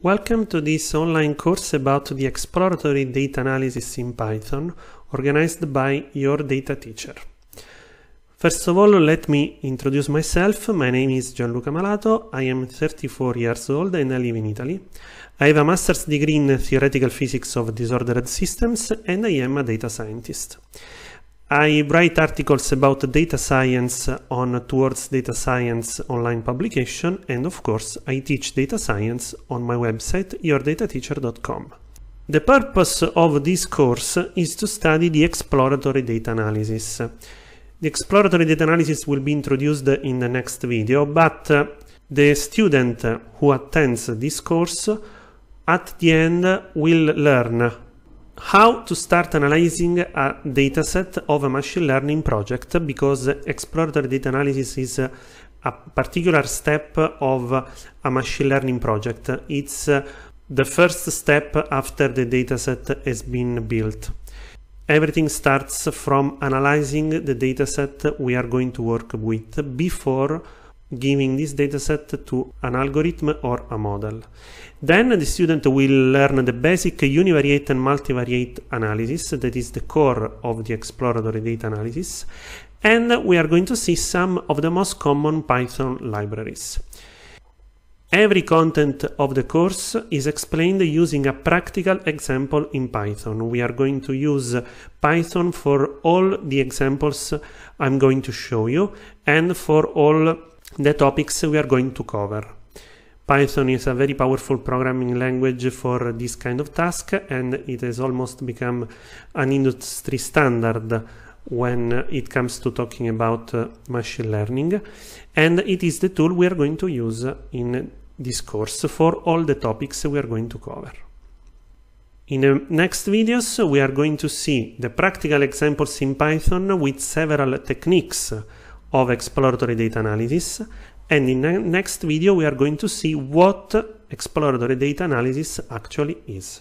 Welcome to this online course about the exploratory data analysis in Python, organized by your data teacher. First of all, let me introduce myself. My name is Gianluca Malato. I am 34 years old and I live in Italy. I have a master's degree in theoretical physics of disordered systems and I am a data scientist. I write articles about data science on Towards Data Science online publication, and of course I teach data science on my website yourdatateacher.com. The purpose of this course is to study the exploratory data analysis. The exploratory data analysis will be introduced in the next video, but the student who attends this course at the end will learn how to start analyzing a dataset of a machine learning project, because exploratory data analysis is a particular step of a machine learning project. It's the first step after the dataset has been built. Everything starts from analyzing the dataset we are going to work with before giving this dataset to an algorithm or a model. Then the student will learn the basic univariate and multivariate analysis, that is the core of the exploratory data analysis, and we are going to see some of the most common Python libraries. Every content of the course is explained using a practical example in Python. We are going to use Python for all the examples I'm going to show you and for all the topics we are going to cover. Python is a very powerful programming language for this kind of task, and it has almost become an industry standard when it comes to talking about machine learning, and it is the tool we are going to use in this course for all the topics we are going to cover. In the next videos we are going to see the practical examples in Python with several techniques of exploratory data analysis, and in the next video we are going to see what exploratory data analysis actually is.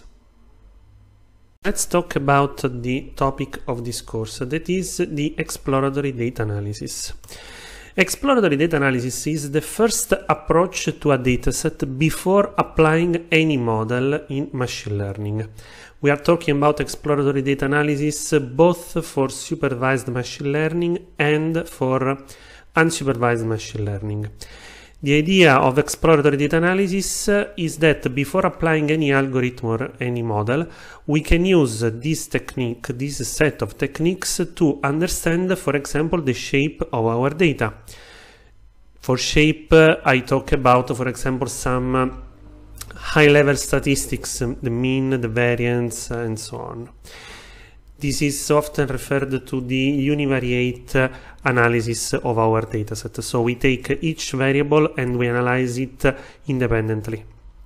Let's talk about the topic of this course, that is the exploratory data analysis. Exploratory data analysis is the first approach to a dataset before applying any model in machine learning. We are talking about exploratory data analysis both for supervised machine learning and for unsupervised machine learning. The idea of exploratory data analysis is that before applying any algorithm or any model, we can use this technique, this set of techniques, to understand, for example, the shape of our data. For shape, I talk about, for example, some high-level statistics, the mean, the variance, and so on. This is often referred to the univariate analysis of our dataset. So we take each variable and we analyze it independently.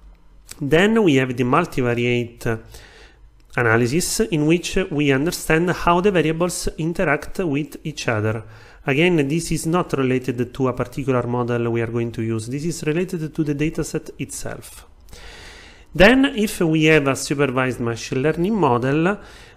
Then we have the multivariate analysis, in which we understand how the variables interact with each other. Again, this is not related to a particular model we are going to use. This is related to the dataset itself. Then, if we have a supervised machine learning model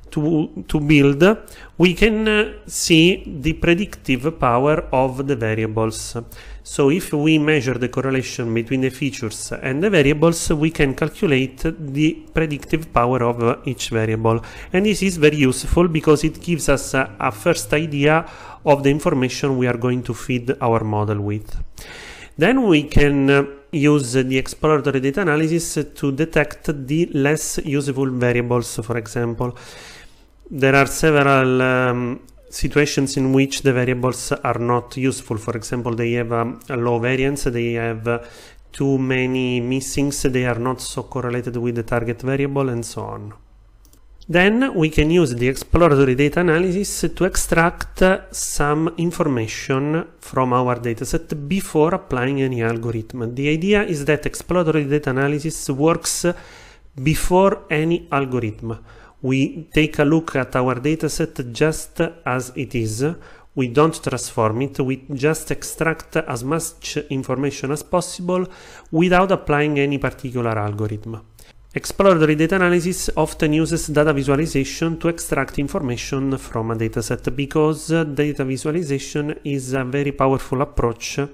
to build, we can see the predictive power of the variables. So if we measure the correlation between the features and the variables, we can calculate the predictive power of each variable. And this is very useful because it gives us a first idea of the information we are going to feed our model with. Then we can use the exploratory data analysis to detect the less useful variables, for example. There are several situations in which the variables are not useful. For example, they have a low variance, they have too many missings, they are not so correlated with the target variable, and so on. Then we can use the exploratory data analysis to extract some information from our dataset before applying any algorithm. The idea is that exploratory data analysis works before any algorithm. We take a look at our dataset just as it is. We don't transform it. We just extract as much information as possible without applying any particular algorithm. Exploratory data analysis often uses data visualization to extract information from a dataset, because data visualization is a very powerful approach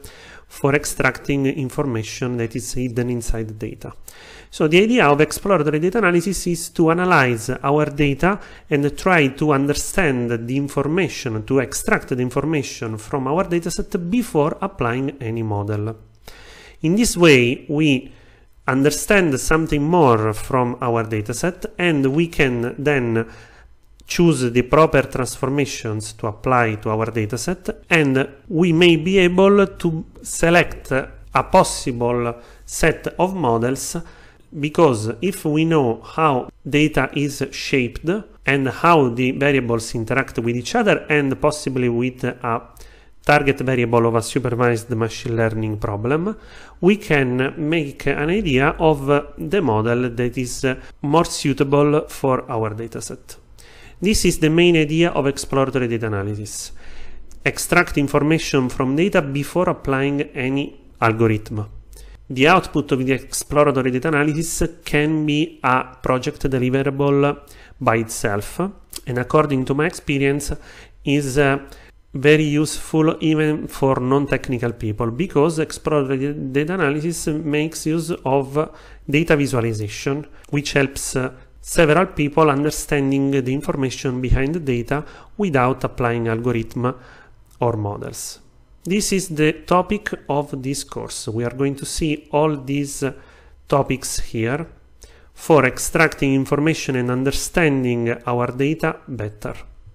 for extracting information that is hidden inside the data. So the idea of exploratory data analysis is to analyze our data and try to understand the information, to extract the information from our dataset before applying any model. In this way, we understand something more from our dataset, and we can then choose the proper transformations to apply to our dataset, and we may be able to select a possible set of models, because if we know how data is shaped and how the variables interact with each other, and possibly with a target variable of a supervised machine learning problem, we can make an idea of the model that is more suitable for our dataset. This is the main idea of exploratory data analysis. Extract information from data before applying any algorithm. The output of the exploratory data analysis can be a project deliverable by itself, and according to my experience is very useful even for non-technical people, because exploratory data analysis makes use of data visualization, which helps several people understanding the information behind the data without applying algorithm or models. This is the topic of this course. We are going to see all these topics here for extracting information and understanding our data better.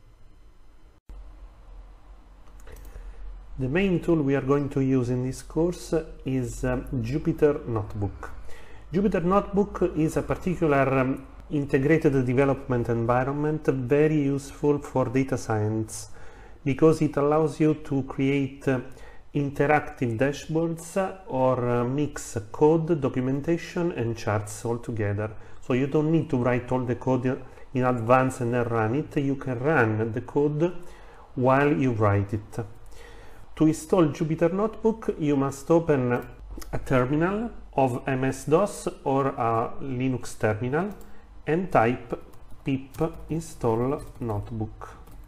The main tool we are going to use in this course is Jupyter Notebook. Jupyter Notebook is a particular integrated development environment, very useful for data science, because it allows you to create interactive dashboards or mix code, documentation and charts all together. So you don't need to write all the code in advance and then run it. You can run the code while you write it. To install Jupyter Notebook, you must open a terminal of MS-DOS or a Linux terminal and type pip install notebook.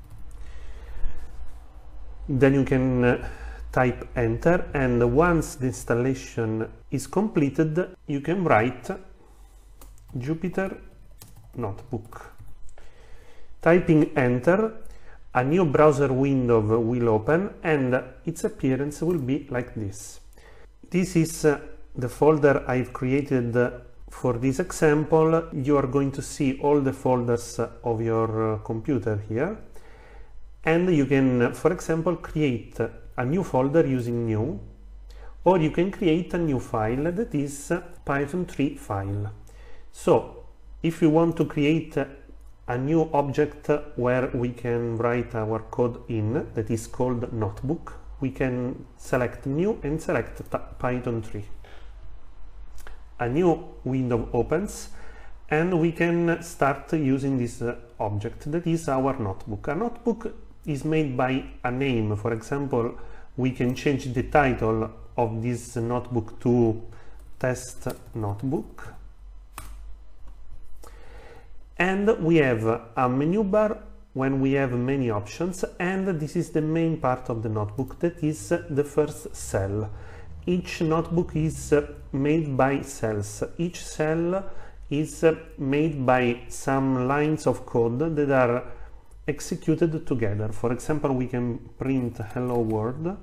Then you can type enter, and once the installation is completed, you can write Jupyter Notebook. Typing enter, a new browser window will open and its appearance will be like this. This is the folder I've created for this example. You are going to see all the folders of your computer here, and you can, for example, create a new folder using new, or you can create a new file that is Python 3 file. So if you want to create a new object where we can write our code in, that is called notebook, we can select new and select Python 3. A new window opens and we can start using this object that is our notebook. A notebook is made by a name. For example, we can change the title of this notebook to test notebook. And we have a menu bar when we have many options, and this is the main part of the notebook, that is the first cell. Each notebook is made by cells. Each cell is made by some lines of code that are executed together. For example, we can print hello world,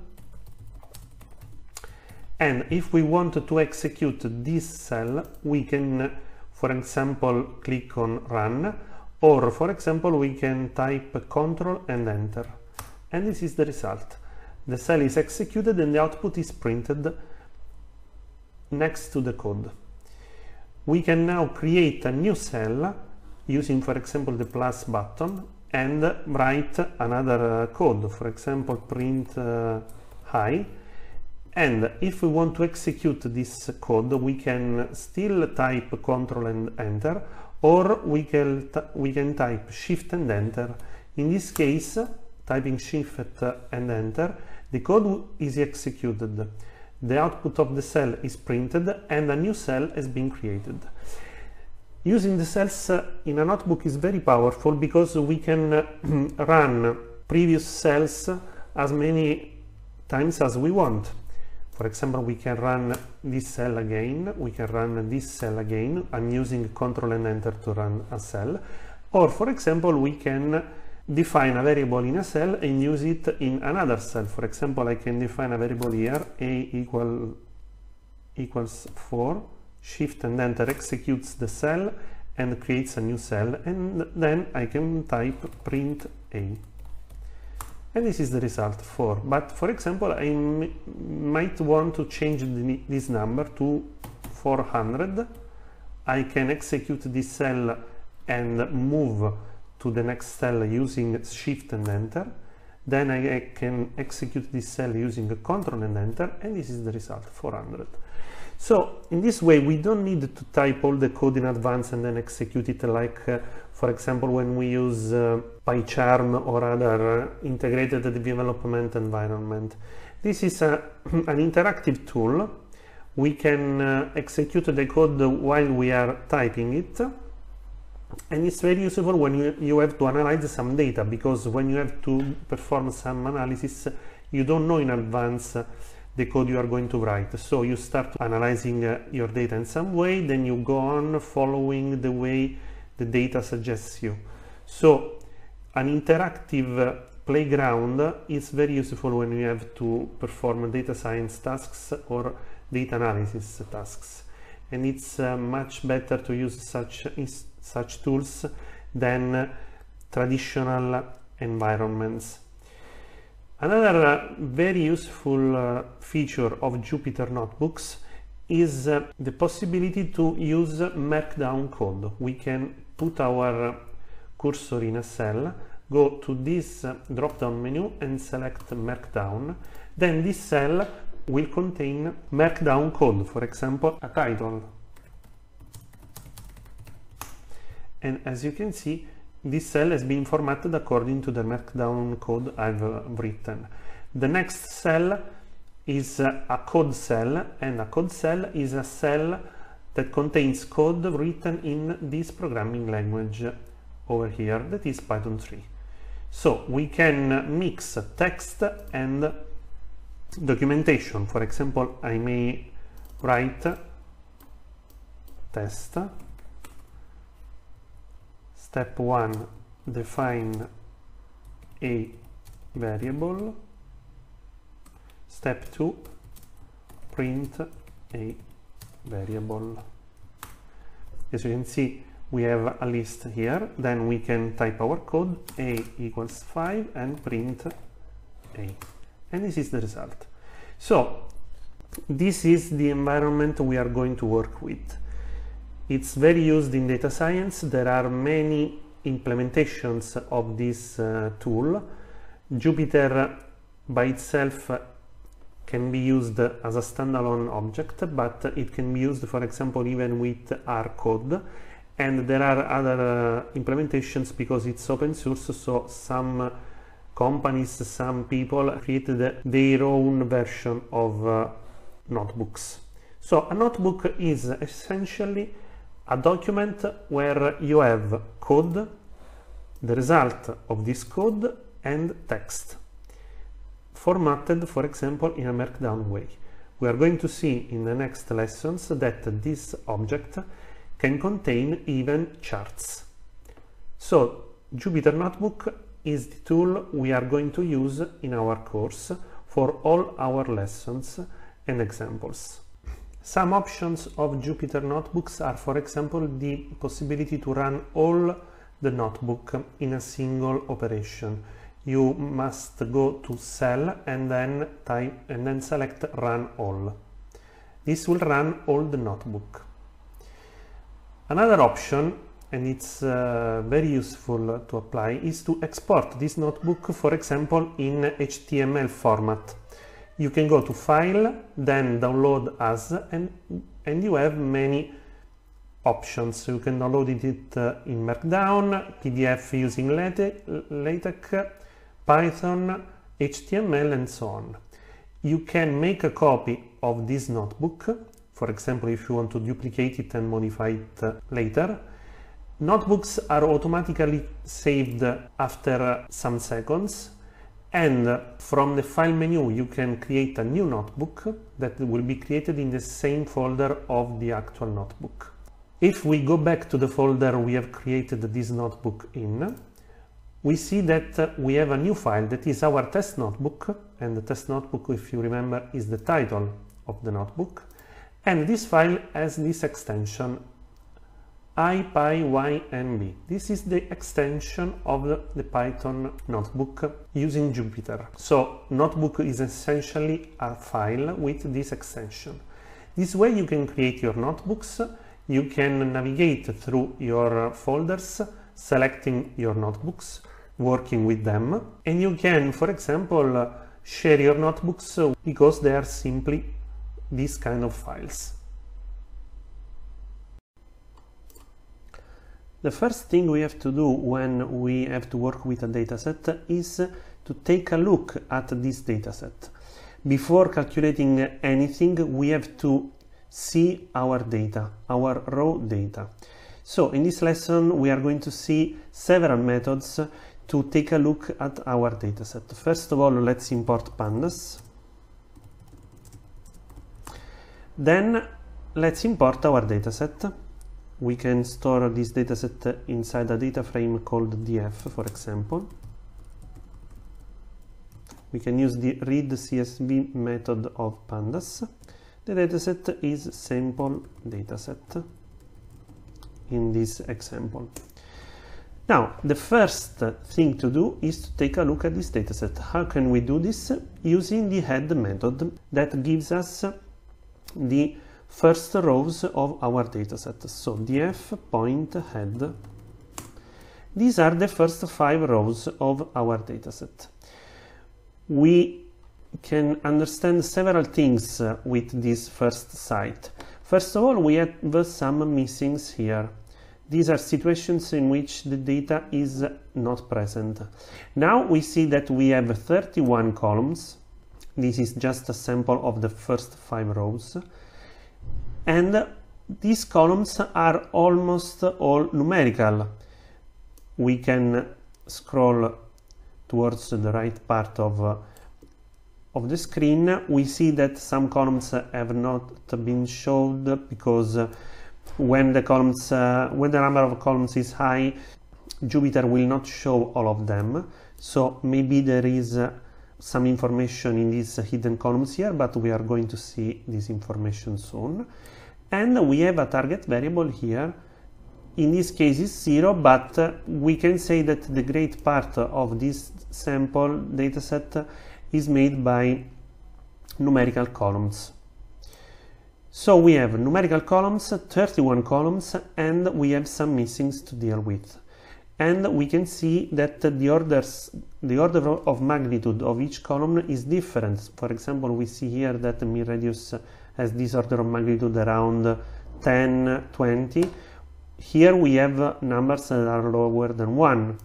and if we want to execute this cell, we can, for example, click on run, or for example we can type Ctrl and enter, and this is the result. The cell is executed and the output is printed next to the code. We can now create a new cell using, for example, the plus button and write another code, for example print hi. And if we want to execute this code, we can still type Ctrl and enter, or we can type Shift and enter. In this case, typing Shift and enter, the code is executed. The output of the cell is printed and a new cell has been created. Using the cells in a notebook is very powerful because we can run previous cells as many times as we want. For example, we can run this cell again, we can run this cell again. I'm using Control and Enter to run a cell. Or for example, we can define a variable in a cell and use it in another cell. For example, I can define a variable here, a equals 4, Shift and Enter executes the cell and creates a new cell, and then I can type print a. And this is the result 4. But for example, I might want to change this number to 400. I can execute this cell and move to the next cell using Shift and Enter. Then I can execute this cell using Control and Enter, and this is the result 400. So in this way, we don't need to type all the code in advance and then execute it like, for example, when we use PyCharm or other integrated development environment. This is an interactive tool. We can execute the code while we are typing it. And it's very useful when you have to analyze some data, because when you have to perform some analysis, you don't know in advance the code you are going to write. So you start analyzing your data in some way, then you go on following the way the data suggests you. So an interactive playground is very useful when you have to perform data science tasks or data analysis tasks. And it's much better to use such tools than traditional environments. Another very useful feature of Jupyter Notebooks is the possibility to use Markdown code. We can put our cursor in a cell, go to this drop-down menu and select Markdown. Then this cell will contain Markdown code, for example, a title. And as you can see, this cell has been formatted according to the Markdown code I've written. The next cell is a code cell, and a code cell is a cell that contains code written in this programming language over here, that is Python 3. So we can mix text and documentation. For example, I may write test. Step 1, define a variable. Step 2, print a variable. As you can see, we have a list here. Then we can type our code, a equals 5, and print a. And this is the result. So this is the environment we are going to work with. It's very used in data science. There are many implementations of this tool. Jupyter by itself can be used as a standalone object, but it can be used, for example, even with R code. And there are other implementations because it's open source, so some companies, some people created their own version of notebooks. So a notebook is essentially a document where you have code, the result of this code, and text, formatted, for example, in a Markdown way. We are going to see in the next lessons that this object can contain even charts. So Jupyter Notebook is the tool we are going to use in our course for all our lessons and examples. Some options of Jupyter Notebooks are, for example, the possibility to run all the notebook in a single operation. You must go to Cell and then type and then select Run All. This will run all the notebook. Another option, and it's very useful to apply, is to export this notebook, for example, in HTML format. You can go to File, then Download As, and you have many options. You can download it in Markdown, PDF using LaTeX, Python, HTML, and so on. You can make a copy of this notebook, for example, if you want to duplicate it and modify it later. Notebooks are automatically saved after some seconds, And from the file menu you can create a new notebook that will be created in the same folder of the actual notebook. If we go back to the folder we have created this notebook in, we see that we have a new file that is our test notebook, and the test notebook, if you remember, is the title of the notebook, and this file has this extension ipynb. This is the extension of the Python notebook using Jupyter. So notebook is essentially a file with this extension. This way you can create your notebooks, you can navigate through your folders, selecting your notebooks, working with them, and you can, for example, share your notebooks because they are simply these kind of files. The first thing we have to do when we have to work with a dataset is to take a look at this dataset. Before calculating anything, we have to see our data, our raw data. So in this lesson, we are going to see several methods to take a look at our dataset. First of all, let's import pandas. Then let's import our dataset. We can store this dataset inside a data frame called df, for example. We can use the read CSV method of pandas. The dataset is sample dataset in this example. Now, the first thing to do is to take a look at this dataset. How can we do this? Using the head method that gives us the first rows of our dataset. So df.head. These are the first 5 rows of our dataset. We can understand several things with this first site. First of all, we have some missings here. These are situations in which the data is not present. Now we see that we have 31 columns. This is just a sample of the first 5 rows. And these columns are almost all numerical. We can scroll towards the right part of the screen. We see that some columns have not been showed because when the number of columns is high, Jupyter will not show all of them. So maybe there is some information in these hidden columns here, but we are going to see this information soon. And we have a target variable here. In this case is 0, but we can say that the great part of this sample dataset is made by numerical columns. So we have numerical columns, 31 columns, and we have some missings to deal with. And we can see that the order of magnitude of each column is different. For example, we see here that MinRadius has this order of magnitude around 10, 20. Here we have numbers that are lower than 1.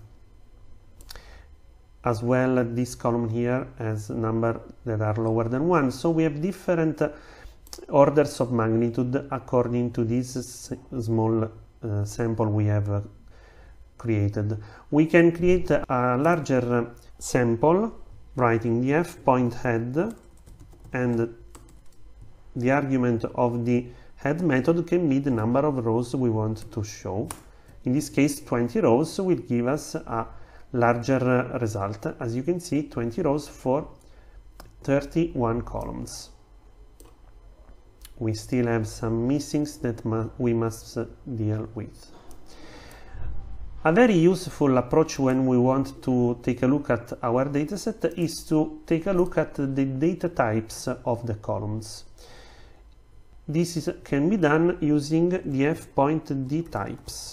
As well, this column here has numbers that are lower than 1. So we have different orders of magnitude according to this small sample we have created. We can create a larger sample writing df.head, and the argument of the head method can be the number of rows we want to show. In this case, 20 rows will give us a larger result. As you can see, 20 rows for 31 columns. We still have some missings that we must deal with. A very useful approach when we want to take a look at our dataset is to take a look at the data types of the columns. This can be done using df.dtypes.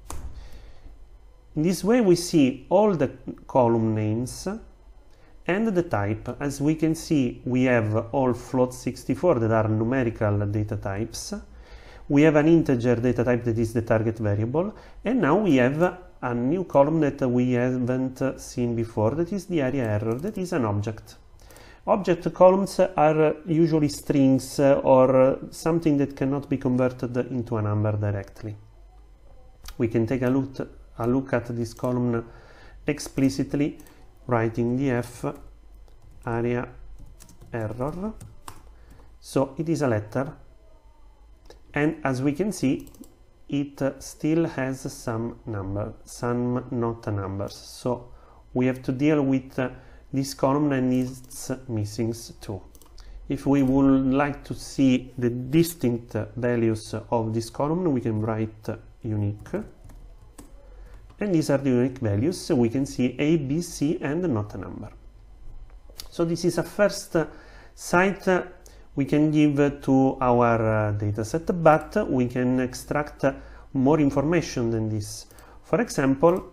In this way we see all the column names and the type. As we can see, we have all float64 that are numerical data types. We have an integer data type that is the target variable, and now we have a new column that we haven't seen before, that is the area error, that is an object. Object columns are usually strings or something that cannot be converted into a number directly. We can take a look at this column explicitly writing df area error. So it is a letter, and as we can see, it still has some not numbers. So we have to deal with this column and its missings too. If we would like to see the distinct values of this column, we can write unique. And these are the unique values. We can see A, B, C, and not a number. So this is a first sight we can give to our dataset, but we can extract more information than this. For example,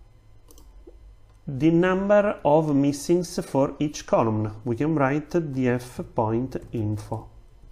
the number of missings for each column. We can write df.info.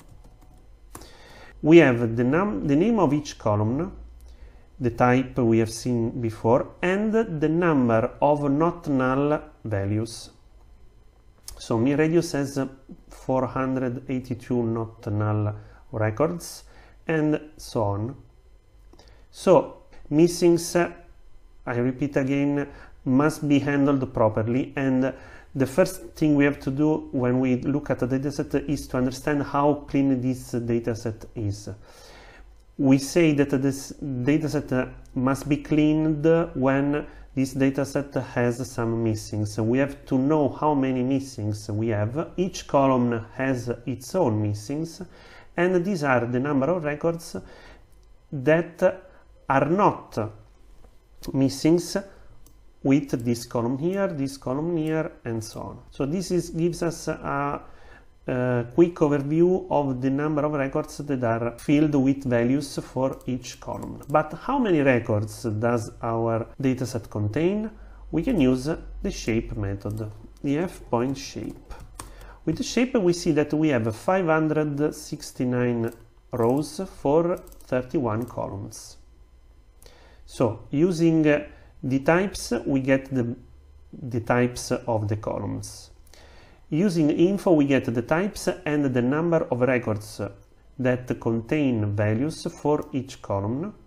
We have the name of each column, the type we have seen before, and the number of not null values. So MeRadius has 482 not null records, and so on. So missings, I repeat again, must be handled properly, and the first thing we have to do when we look at a dataset is to understand how clean this dataset is. We say that this dataset must be cleaned when this dataset has some missings. We have to know how many missings we have. Each column has its own missings, and these are the number of records that are not missings with this column here, and so on. So this gives us a quick overview of the number of records that are filled with values for each column. But how many records does our dataset contain? We can use the shape method, df.shape. With the shape we see that we have 569 rows for 31 columns. So using the types, we get the types of the columns. Using info, we get the types and the number of records that contain values for each column.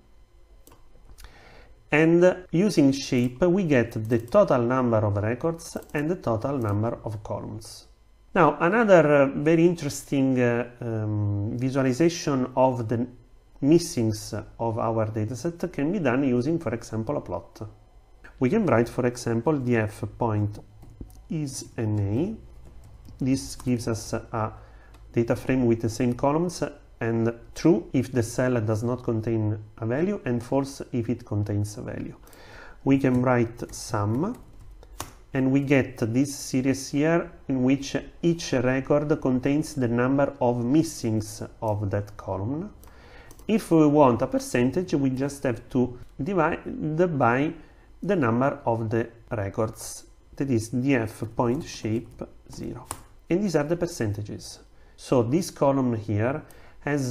And using shape, we get the total number of records and the total number of columns. Now, another very interesting visualization of the missings of our dataset can be done using, for example, a plot. We can write, for example, df.isNA. This gives us a data frame with the same columns, and true if the cell does not contain a value, and false if it contains a value. We can write sum, and we get this series here in which each record contains the number of missings of that column. If we want a percentage, we just have to divide by the number of the records, that is df.shape 0. And these are the percentages. So this column here has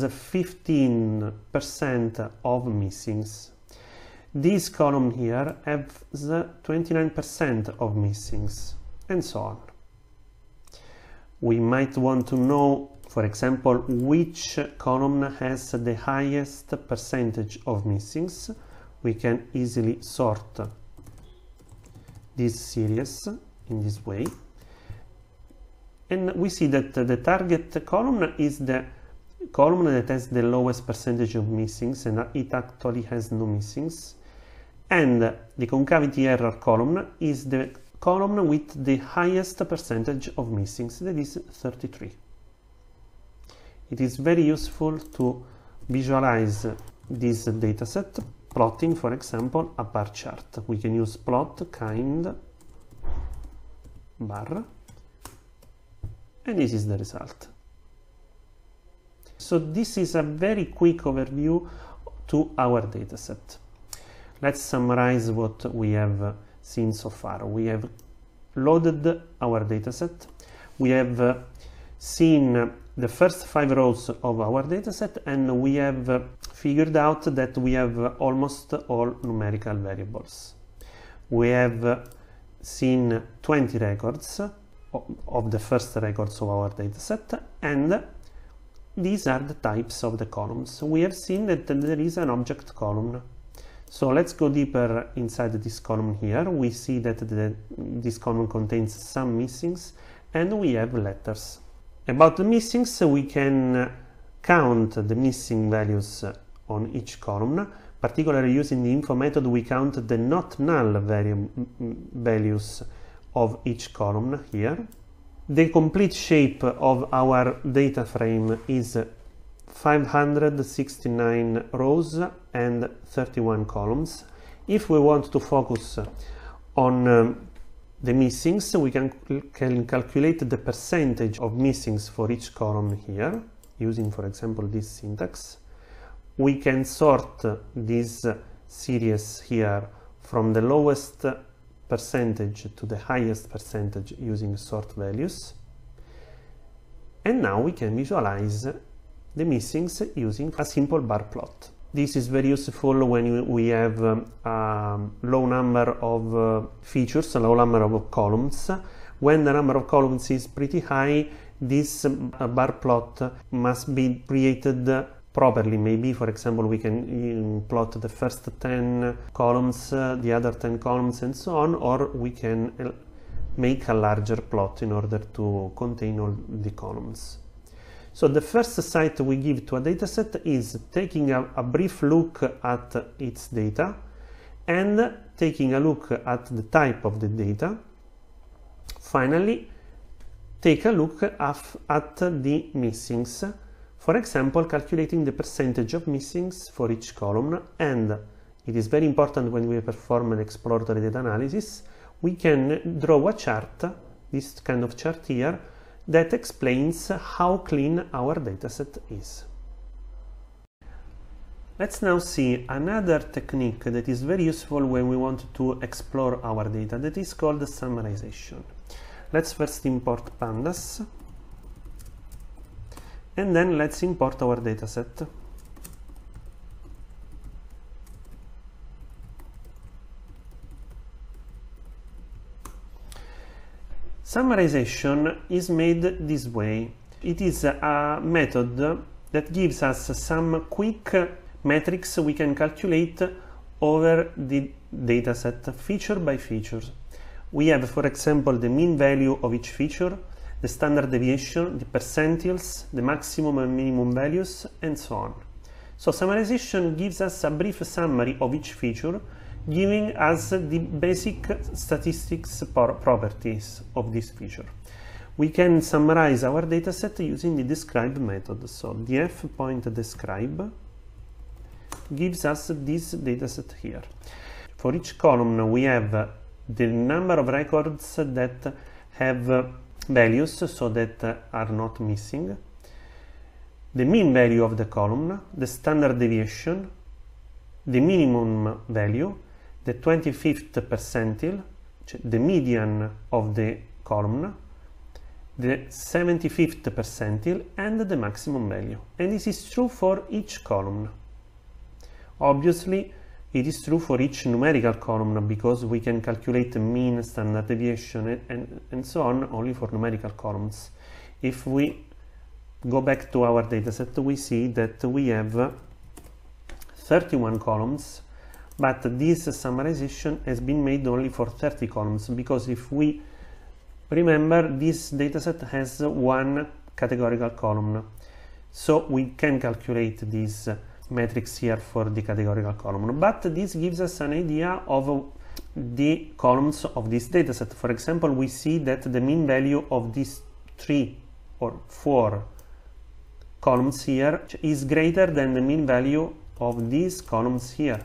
15% of missings. This column here has 29% of missings, and so on. We might want to know, for example, which column has the highest percentage of missings. We can easily sort this series in this way. And we see that the target column is the column that has the lowest percentage of missings, and it actually has no missings. And the concavity error column is the column with the highest percentage of missings, that is 33. It is very useful to visualize this dataset, plotting, for example, a bar chart. We can use plot kind bar, and this is the result. So this is a very quick overview to our dataset. Let's summarize what we have seen so far. We have loaded our dataset. We have seen the first 5 rows of our dataset, and we have figured out that we have almost all numerical variables. We have seen 20 records of the first records of our dataset, and these are the types of the columns. We have seen that there is an object column. So let's go deeper inside this column here. We see that this column contains some missings and we have letters. About the missings, we can count the missing values on each column. Particularly using the info method, we count the not null values of each column here. The complete shape of our data frame is 569 rows and 31 columns. If we want to focus on the missings, we can calculate the percentage of missings for each column here, using, for example, this syntax. We can sort this series here from the lowest percentage to the highest percentage using sort values. And now we can visualize the missings using a simple bar plot. This is very useful when we have a low number of features, a low number of columns. When the number of columns is pretty high, this bar plot must be created properly. Maybe, for example, we can plot the first 10 columns, the other 10 columns, and so on, or we can make a larger plot in order to contain all the columns. So the first sight we give to a dataset is taking a brief look at its data and taking a look at the type of the data. Finally, take a look at the missings. For example, calculating the percentage of missings for each column, and it is very important when we perform an exploratory data analysis, we can draw a chart, this kind of chart here, that explains how clean our dataset is. Let's now see another technique that is very useful when we want to explore our data, that is called summarization. Let's first import pandas, and then let's import our dataset. Summarization is made this way. It is a method that gives us some quick metrics we can calculate over the dataset, feature by feature. We have, for example, the mean value of each feature, the standard deviation, the percentiles, the maximum and minimum values, and so on. So summarization gives us a brief summary of each feature, giving us the basic statistics properties of this feature. We can summarize our dataset using the describe method. So df.describe gives us this dataset here. For each column, we have the number of records that have values, so that are not missing, the mean value of the column, the standard deviation, the minimum value, the 25th percentile, the median of the column, the 75th percentile, and the maximum value. And this is true for each column. Obviously, it is true for each numerical column, because we can calculate the mean, standard deviation, and so on only for numerical columns. If we go back to our dataset, we see that we have 31 columns, but this summarization has been made only for 30 columns, because if we remember, this dataset has one categorical column. So we can calculate these metrics here for the categorical column, but this gives us an idea of the columns of this dataset. For example, we see that the mean value of these 3 or 4 columns here is greater than the mean value of these columns here.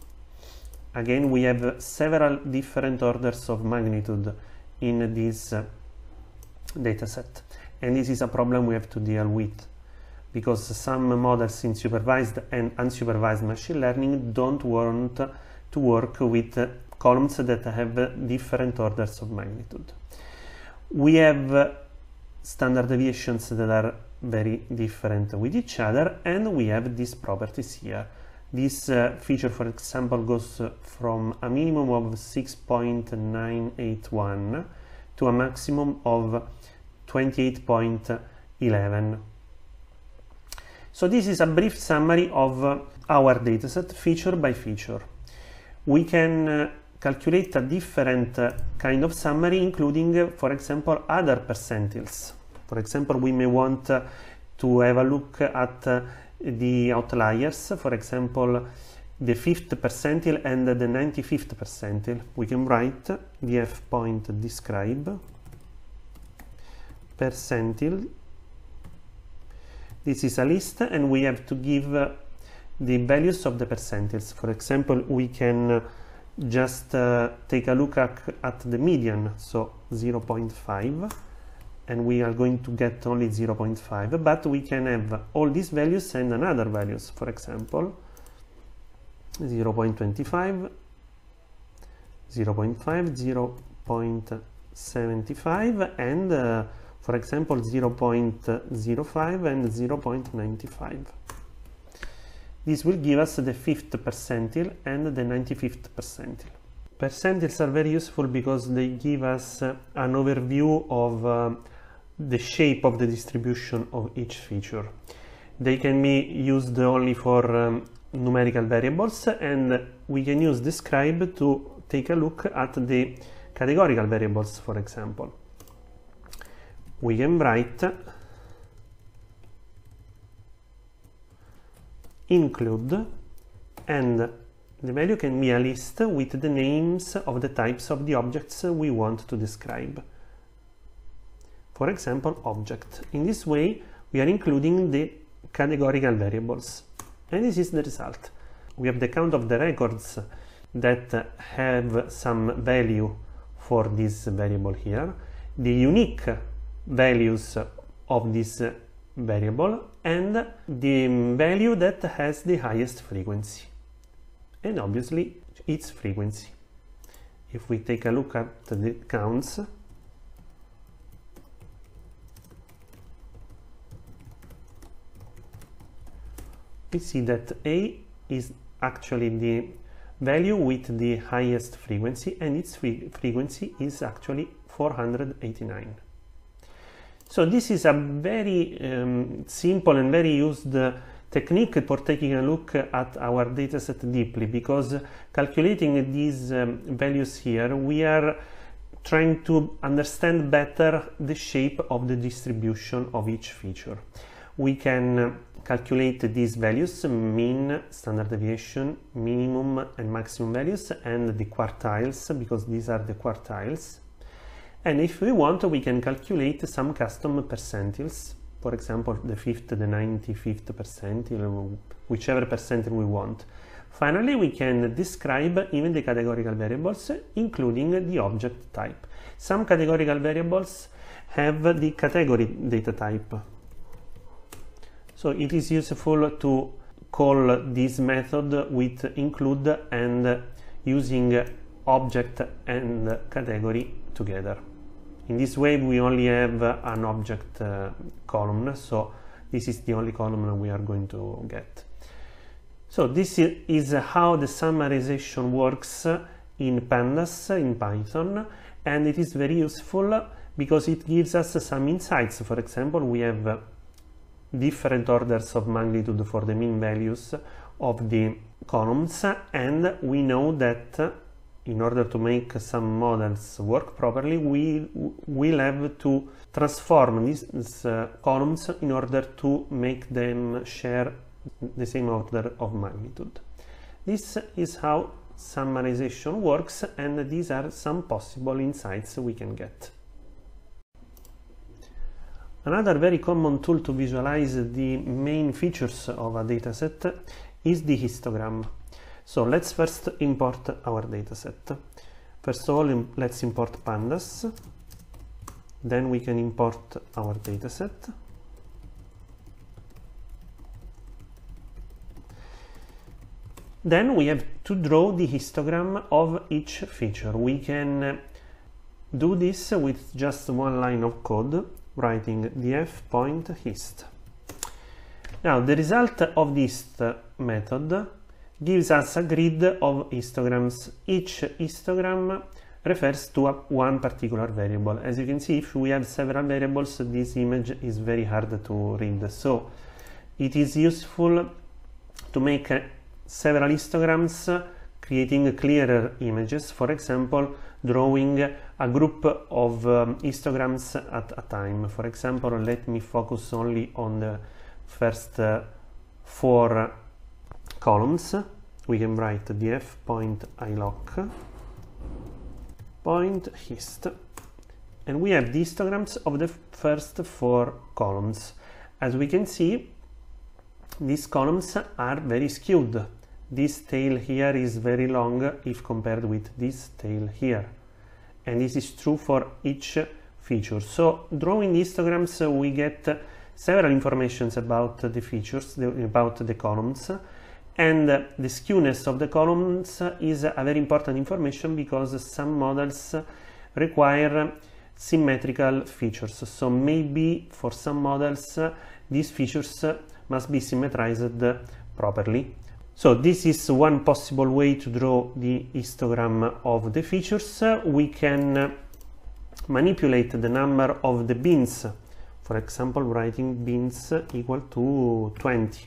Again, we have several different orders of magnitude in this dataset, and this is a problem we have to deal with, because some models in supervised and unsupervised machine learning don't want to work with columns that have different orders of magnitude. We have standard deviations that are very different with each other, and we have these properties here. This feature, for example, goes from a minimum of 6.981 to a maximum of 28.11. So this is a brief summary of our dataset, feature by feature. we can calculate a different kind of summary, including, for example, other percentiles. For example, we may want to have a look at the outliers, for example, the 5th percentile and the 95th percentile. We can write df.describe percentile. This is a list, and we have to give the values of the percentiles. For example, we can just take a look at the median, so 0.5, and we are going to get only 0.5, but we can have all these values and another values, for example 0.25, 0.5, 0.75, and for example 0.05 and 0.95. This will give us the 5th percentile and the 95th percentile. Percentiles are very useful because they give us an overview of the shape of the distribution of each feature. They can be used only for numerical variables, and we can use describe to take a look at the categorical variables, for example. We can write include, and the value can be a list with the names of the types of the objects we want to describe. For example, object. In this way, we are including the categorical variables. And this is the result. We have the count of the records that have some value for this variable here, the unique values of this variable, and the value that has the highest frequency, and obviously its frequency. If we take a look at the counts, we see that A is actually the value with the highest frequency, and its frequency is actually 489. So this is a very simple and very used technique for taking a look at our dataset deeply, because calculating these values here, we are trying to understand better the shape of the distribution of each feature. We can calculate these values, mean, standard deviation, minimum and maximum values, and the quartiles, because these are the quartiles. And if we want, we can calculate some custom percentiles, for example, the 5th, the 95th percentile, whichever percentile we want. Finally, we can describe even the categorical variables, including the object type. Some categorical variables have the category data type. So it is useful to call this method with include and using object and category together. In this way, we only have an object column, so this is the only column we are going to get. So this is how the summarization works in Pandas in Python, and it is very useful because it gives us some insights. For example, we have different orders of magnitude for the mean values of the columns, and we know that in order to make some models work properly, we will have to transform these columns in order to make them share the same order of magnitude. This is how summarization works, and these are some possible insights we can get. Another very common tool to visualize the main features of a dataset is the histogram. So let's first import our dataset. First of all, let's import Pandas. Then we can import our dataset. Then we have to draw the histogram of each feature. We can do this with just one line of code, writing df.hist. Now, the result of this method gives us a grid of histograms. Each histogram refers to one particular variable. As you can see, if we have several variables, this image is very hard to read. So it is useful to make several histograms creating clearer images, for example, drawing a group of histograms at a time. For example, let me focus only on the first 4 columns. We can write df.iloc point hist, and we have the histograms of the first 4 columns. As we can see, these columns are very skewed. This tail here is very long if compared with this tail here, and this is true for each feature. So drawing histograms, we get several informations about the features, about the columns, and the skewness of the columns is a very important information because some models require symmetrical features. So maybe for some models these features must be symmetrized properly. So this is one possible way to draw the histogram of the features. We can manipulate the number of the bins, for example, writing bins equal to 20.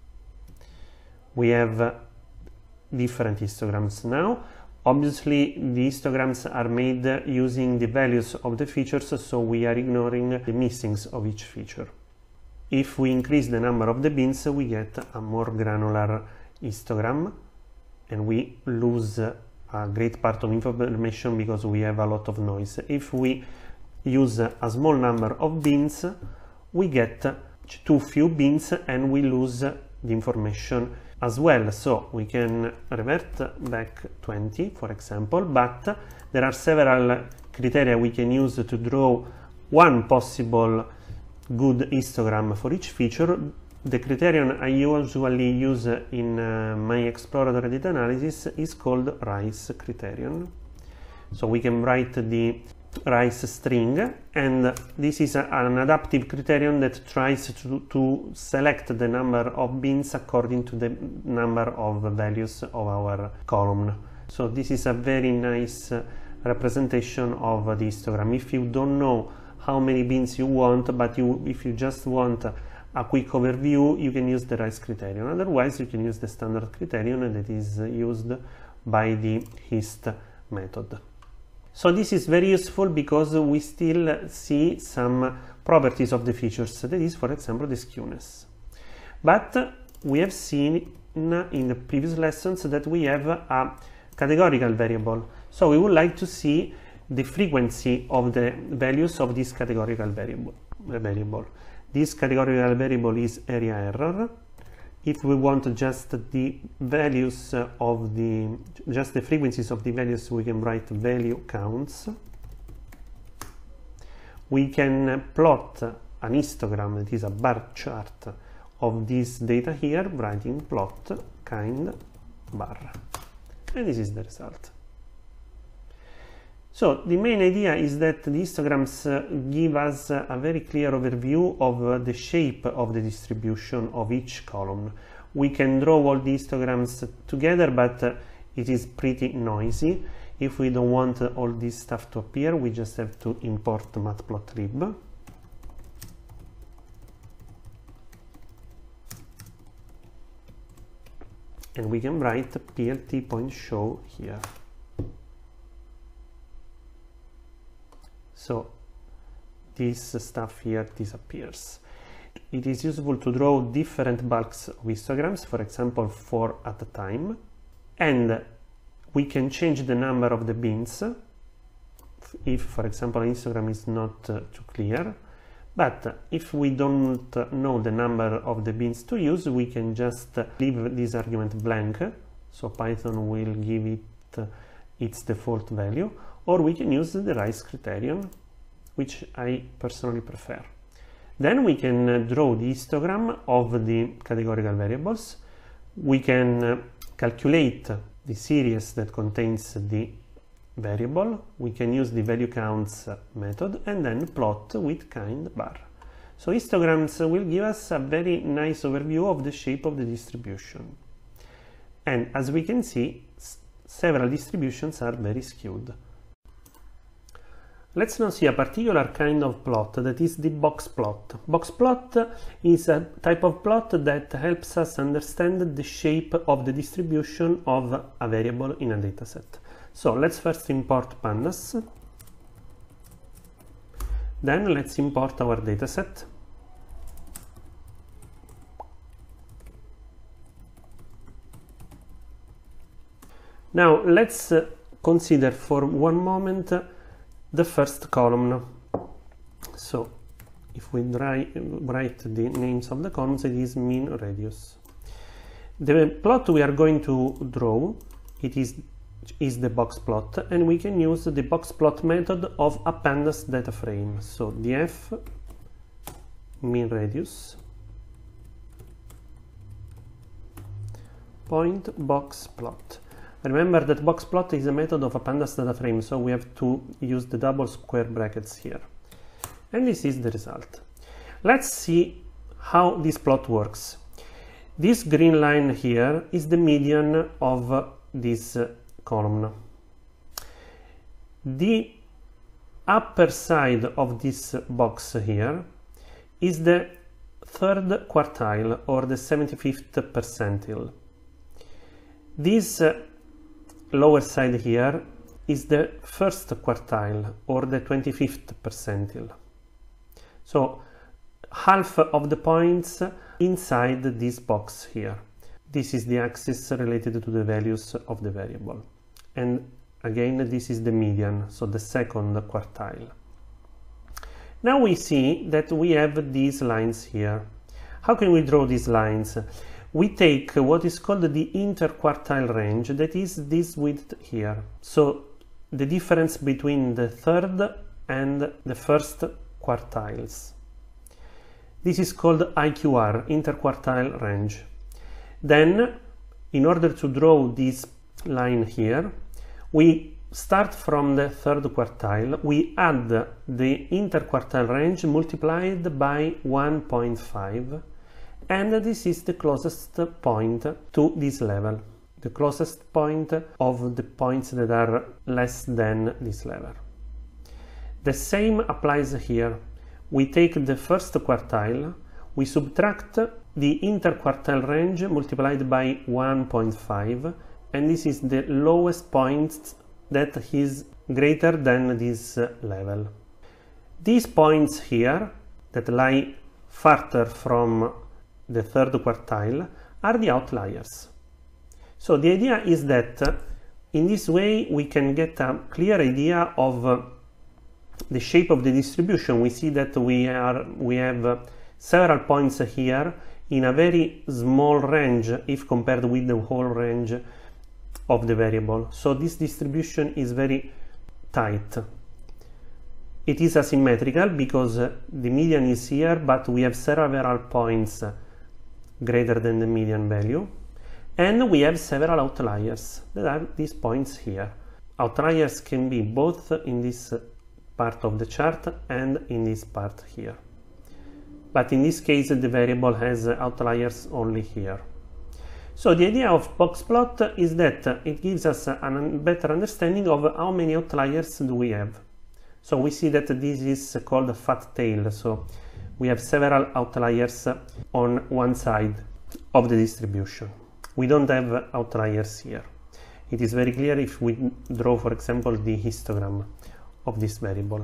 We have different histograms now. Obviously, the histograms are made using the values of the features, so we are ignoring the missings of each feature. If we increase the number of the bins, we get a more granular histogram, and we lose a great part of information because we have a lot of noise. If we use a small number of bins, we get too few bins and we lose the information as well. So we can revert back 20, for example, but there are several criteria we can use to draw one possible good histogram for each feature. The criterion I usually use in my exploratory data analysis is called Rice criterion. So we can write the Rice string, and this is an adaptive criterion that tries to select the number of bins according to the number of values of our column. So this is a very nice representation of the histogram. If you don't know how many bins you want, but if you just want a quick overview, you can use the Rice criterion. Otherwise, you can use the standard criterion that is used by the hist method. So this is very useful because we still see some properties of the features, that is, for example, the skewness. But we have seen in the previous lessons that we have a categorical variable. So we would like to see the frequency of the values of this categorical variable. This categorical variable is area error. If we want just the values of just the frequencies of the values, we can write value counts. We can plot an histogram, that is a bar chart of this data here, writing plot kind bar. And this is the result. So the main idea is that the histograms give us a very clear overview of the shape of the distribution of each column. We can draw all the histograms together, but it is pretty noisy. If we don't want all this stuff to appear, we just have to import matplotlib. And we can write plt.show here. So this stuff here disappears. It is useful to draw different bulks of histograms, for example 4 at a time, and we can change the number of the bins if, for example, an histogram is not too clear. But if we don't know the number of the bins to use, we can just leave this argument blank, so Python will give it its default value, or we can use the Rice criterion, which I personally prefer. Then we can draw the histogram of the categorical variables. We can calculate the series that contains the variable. We can use the value counts method and then plot with kind bar. So histograms will give us a very nice overview of the shape of the distribution. And as we can see, several distributions are very skewed. Let's now see a particular kind of plot, that is the box plot. Box plot is a type of plot that helps us understand the shape of the distribution of a variable in a dataset. So let's first import pandas. Then let's import our dataset. Now let's consider for one moment the first column. So if we write the names of the columns, it is mean radius. The plot we are going to draw, it is the box plot, and we can use the box plot method of a pandas data frame. So df mean radius point box plot. Remember that box plot is a method of a pandas data frame, so we have to use the double square brackets here. And this is the result. Let's see how this plot works. This green line here is the median of this column. The upper side of this box here is the third quartile, or the 75th percentile. This lower side here is the first quartile, or the 25th percentile. So half of the points inside this box here. This is the axis related to the values of the variable. And again, this is the median, so the second quartile. Now we see that we have these lines here. How can we draw these lines? We take what is called the interquartile range, that is this width here. So the difference between the third and the first quartiles. This is called IQR, interquartile range. Then, in order to draw this line here, we start from the third quartile, we add the interquartile range multiplied by 1.5, and this is the closest point to this level, the closest point of the points that are less than this level. The same applies here. We take the first quartile, we subtract the interquartile range multiplied by 1.5, and this is the lowest point that is greater than this level. These points here that lie farther from the third quartile are the outliers. So the idea is that in this way we can get a clear idea of the shape of the distribution. We see that we have several points here in a very small range if compared with the whole range of the variable. So this distribution is very tight. It is asymmetrical because the median is here, but we have several points greater than the median value, and we have several outliers that are these points here. Outliers can be both in this part of the chart and in this part here, but in this case the variable has outliers only here. So the idea of box plot is that it gives us a better understanding of how many outliers do we have. So we see that this is called a fat tail, so we have several outliers on one side of the distribution. We don't have outliers here. It is very clear if we draw, for example, the histogram of this variable.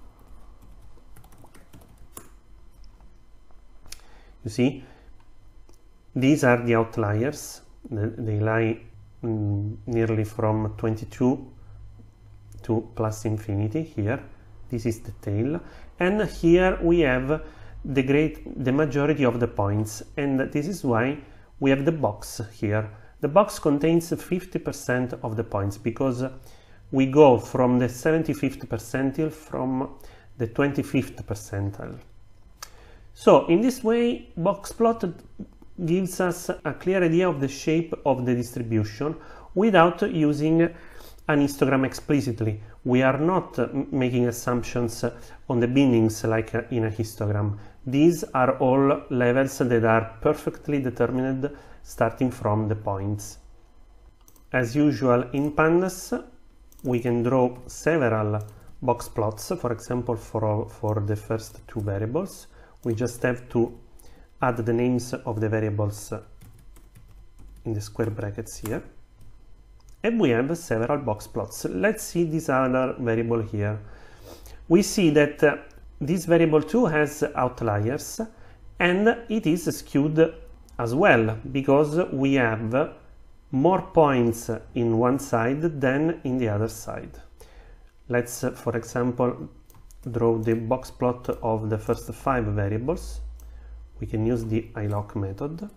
You see, these are the outliers. They lie nearly from 22 to plus infinity here. This is the tail. And here we have the majority of the points, and this is why we have the box here. The box contains 50% of the points because we go from the 75th percentile from the 25th percentile. So in this way, box plot gives us a clear idea of the shape of the distribution without using an histogram explicitly. We are not making assumptions on the bindings like in a histogram. These are all levels that are perfectly determined starting from the points. As usual in pandas, we can draw several box plots, for example, for the first two variables. We just have to add the names of the variables in the square brackets here. And we have several box plots. Let's see this other variable here. We see that this variable 2 has outliers, and it is skewed as well, because we have more points in one side than in the other side. Let's, for example, draw the box plot of the first 5 variables. We can use the iloc method.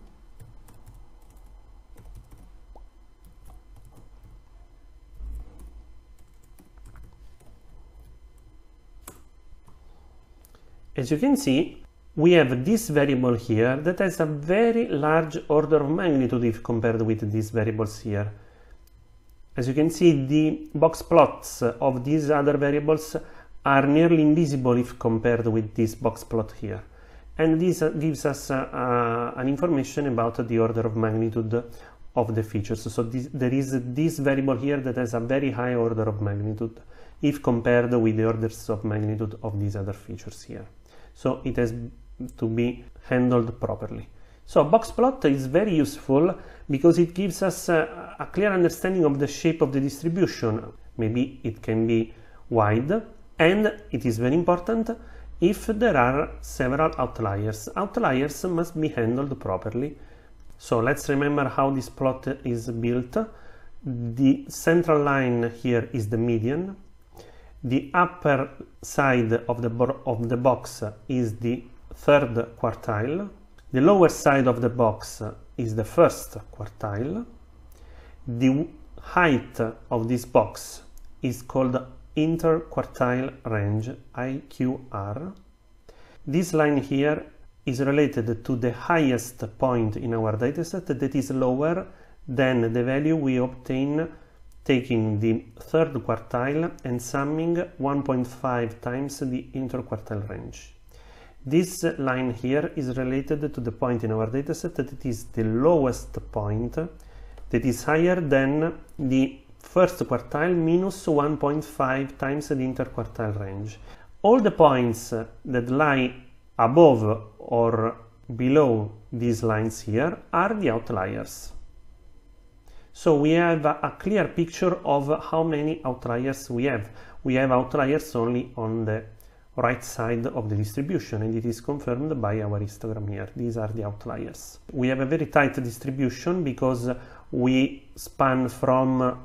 As you can see, we have this variable here that has a very large order of magnitude if compared with these variables here. As you can see, the box plots of these other variables are nearly invisible if compared with this box plot here. And this gives us an information about the order of magnitude of the features. So there is this variable here that has a very high order of magnitude if compared with the orders of magnitude of these other features here. So it has to be handled properly. So box plot is very useful because it gives us a clear understanding of the shape of the distribution. Maybe it can be wide, and it is very important if there are several outliers. Outliers must be handled properly. So let's remember how this plot is built. The central line here is the median. The upper side of the box is the third quartile. The lower side of the box is the first quartile. The height of this box is called interquartile range, IQR. This line here is related to the highest point in our dataset that is lower than the value we obtain taking the third quartile and summing 1.5 times the interquartile range. This line here is related to the point in our dataset that is the lowest point, that is higher than the first quartile minus 1.5 times the interquartile range. All the points that lie above or below these lines here are the outliers. So we have a clear picture of how many outliers we have. We have outliers only on the right side of the distribution, and it is confirmed by our histogram here. These are the outliers. We have a very tight distribution because we span from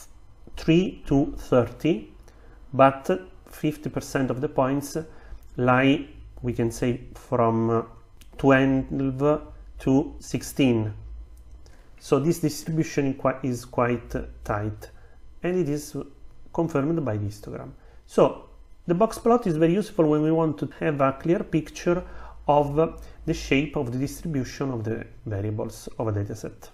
3 to 30, but 50% of the points lie, we can say, from 12 to 16. So this distribution is quite tight, and it is confirmed by the histogram. So the box plot is very useful when we want to have a clear picture of the shape of the distribution of the variables of a dataset.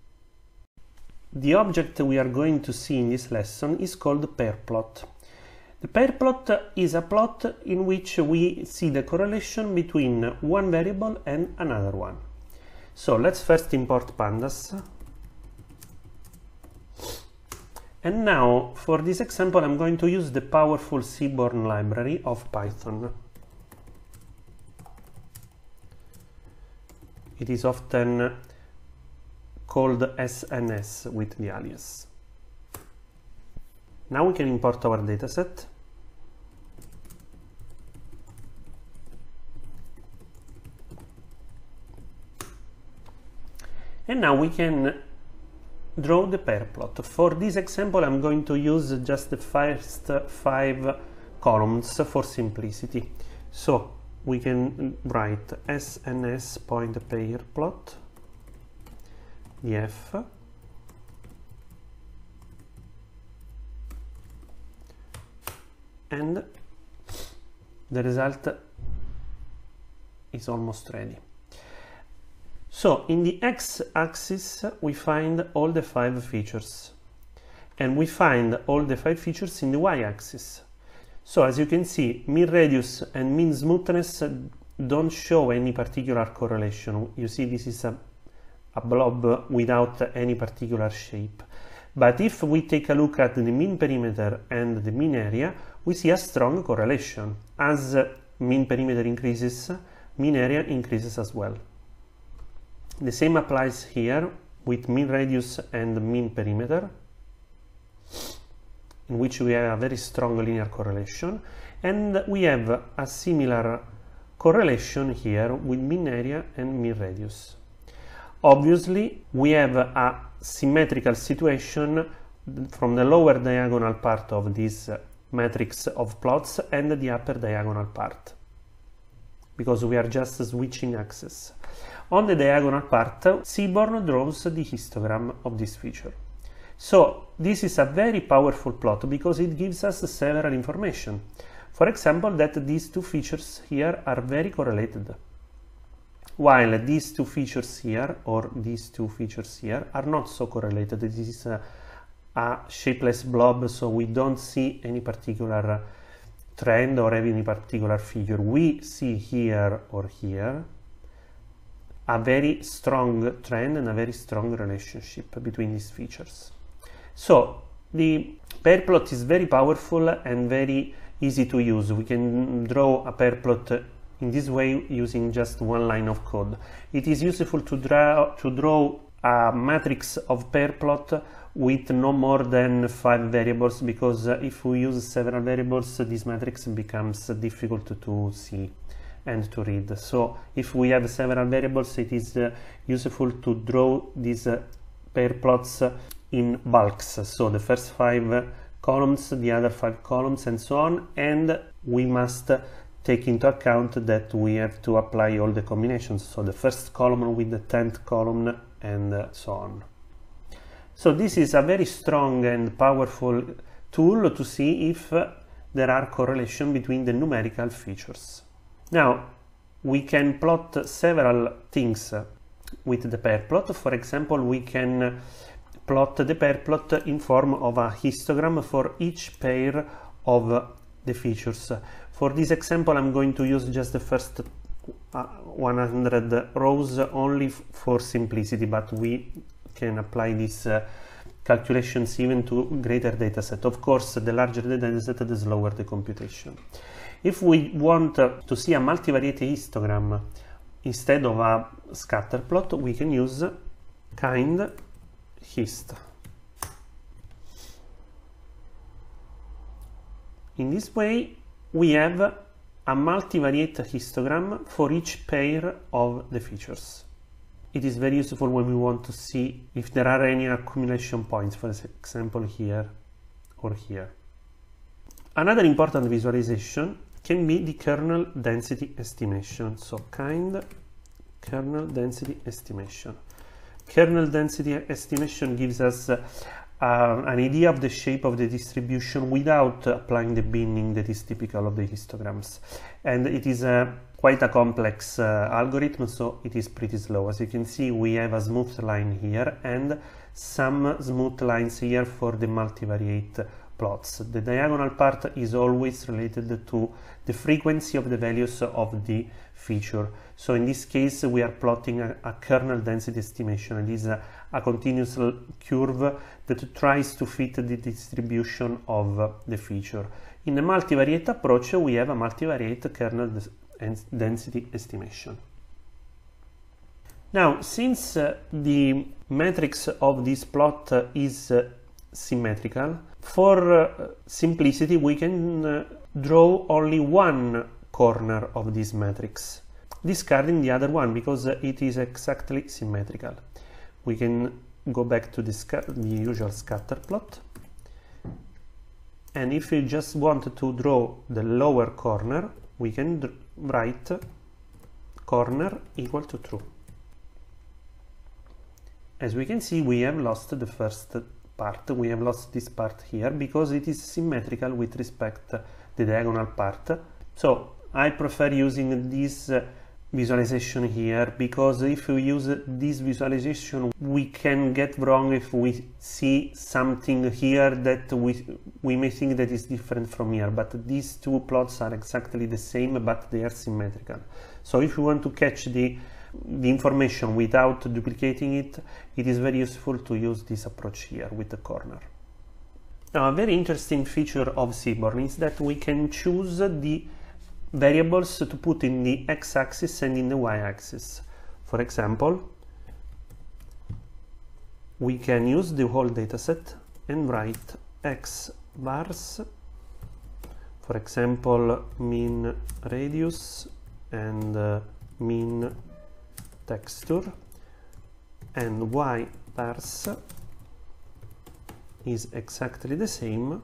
The object we are going to see in this lesson is called pair plot. The pair plot is a plot in which we see the correlation between one variable and another one. So let's first import pandas. And now, for this example, I'm going to use the powerful Seaborn library of Python. It is often called SNS with the alias. Now we can import our dataset. And now we can draw the pair plot. For this example, I'm going to use just the first 5 columns for simplicity. So we can write SNS point pair plot, df, and the result is almost ready. So in the x-axis we find all the 5 features, and we find all the 5 features in the y-axis. So as you can see, mean radius and mean smoothness don't show any particular correlation. You see this is a blob without any particular shape. But if we take a look at the mean perimeter and the mean area, we see a strong correlation. As mean perimeter increases, mean area increases as well. The same applies here with mean radius and mean perimeter, in which we have a very strong linear correlation, and we have a similar correlation here with mean area and mean radius. Obviously, we have a symmetrical situation from the lower diagonal part of this matrix of plots and the upper diagonal part, because we are just switching axes. On the diagonal part, Seaborn draws the histogram of this feature. So this is a very powerful plot because it gives us several information. For example, that these two features here are very correlated, while these two features here or these two features here are not so correlated. This is a shapeless blob, so we don't see any particular trend or any particular figure. We see here or here a very strong trend and a very strong relationship between these features. So the pair plot is very powerful and very easy to use. We can draw a pair plot in this way using just one line of code. It is useful to draw a matrix of pair plot with no more than 5 variables, because if we use several variables, this matrix becomes difficult to see and to read. So if we have several variables, it is useful to draw these pair plots in bulks. So the first 5 columns, the other 5 columns, and so on. And we must take into account that we have to apply all the combinations. So the first column with the 10th column and so on. So this is a very strong and powerful tool to see if there are correlation between the numerical features. Now, we can plot several things with the pair plot. For example, we can plot the pair plot in form of a histogram for each pair of the features. For this example, I'm going to use just the first 100 rows only for simplicity, but we can apply these calculations even to greater data set. Of course, the larger the data set, the slower the computation. If we want to see a multivariate histogram instead of a scatter plot, we can use kind hist. In this way, we have a multivariate histogram for each pair of the features. It is very useful when we want to see if there are any accumulation points, for example here or here. Another important visualization can be the kernel density estimation. So kind kernel density estimation. Kernel density estimation gives us an idea of the shape of the distribution without applying the binning that is typical of the histograms. And it is quite a complex algorithm, so it is pretty slow. As you can see, we have a smooth line here and some smooth lines here for the multivariate plots. The diagonal part is always related to the frequency of the values of the feature. So in this case, we are plotting a kernel density estimation. It is a continuous curve that tries to fit the distribution of the feature. In the multivariate approach, we have a multivariate kernel density estimation. Now, since the matrix of this plot is symmetrical, for simplicity, we can draw only one corner of this matrix, discarding the other one because it is exactly symmetrical. We can go back to the usual scatter plot, and if we just want to draw the lower corner, we can write corner equal to true. As we can see, we have lost the first part. We have lost this part here because it is symmetrical with respect to the diagonal part. So I prefer using this visualization here, because if we use this visualization, we can get wrong if we see something here that we may think that is different from here, but these two plots are exactly the same, but they are symmetrical. So if we want to catch the the information without duplicating it, it is very useful to use this approach here with the corner. Now, a very interesting feature of Seaborn is that we can choose the variables to put in the x-axis and in the y-axis. For example, we can use the whole dataset and write x vars, for example, min radius and min texture, and y vars is exactly the same,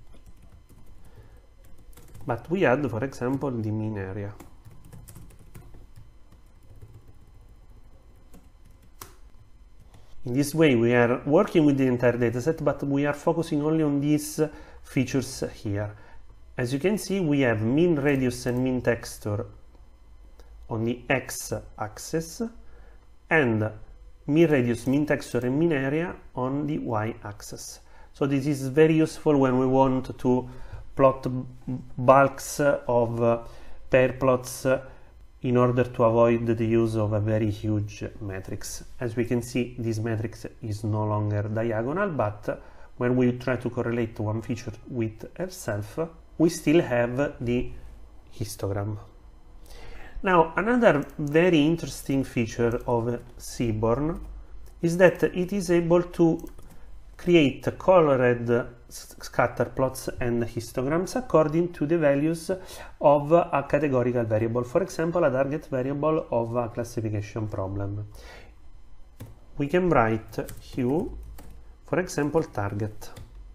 but we add, for example, the min area. In this way, we are working with the entire dataset, but we are focusing only on these features here. As you can see, we have min radius and min texture on the x-axis, and min radius, min texture, and min area on the y-axis. So this is very useful when we want to plot bulks of pair plots in order to avoid the use of a very huge matrix. As we can see, this matrix is no longer diagonal, but when we try to correlate one feature with herself, we still have the histogram. Now, another very interesting feature of Seaborn is that it is able to create colored scatter plots and histograms according to the values of a categorical variable, for example, a target variable of a classification problem. We can write hue, for example, target.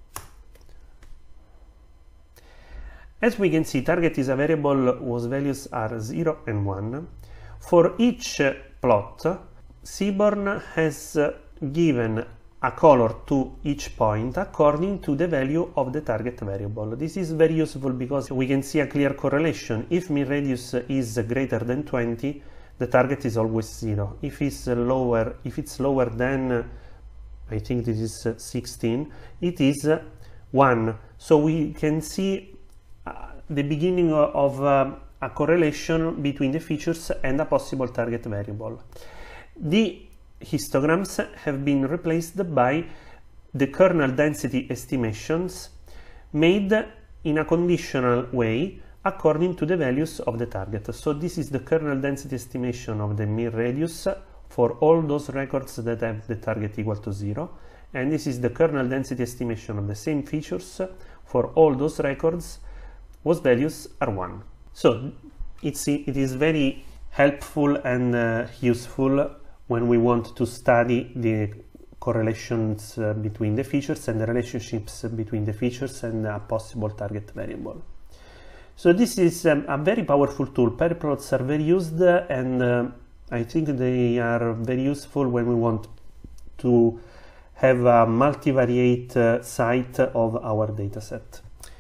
As we can see, target is a variable whose values are 0 and 1. For each plot, Seaborn has given a color to each point according to the value of the target variable. This is very useful because we can see a clear correlation. If min radius is greater than 20, the target is always 0. If it's lower than, I think this is 16, it is 1. So we can see the beginning of a correlation between the features and a possible target variable. The histograms have been replaced by the kernel density estimations made in a conditional way according to the values of the target. So this is the kernel density estimation of the min radius for all those records that have the target equal to 0, and this is the kernel density estimation of the same features for all those records whose values are 1. So it is very helpful and useful when we want to study the correlations between the features and the relationships between the features and a possible target variable. So this is a very powerful tool. Pair plots are very used, and I think they are very useful when we want to have a multivariate site of our dataset.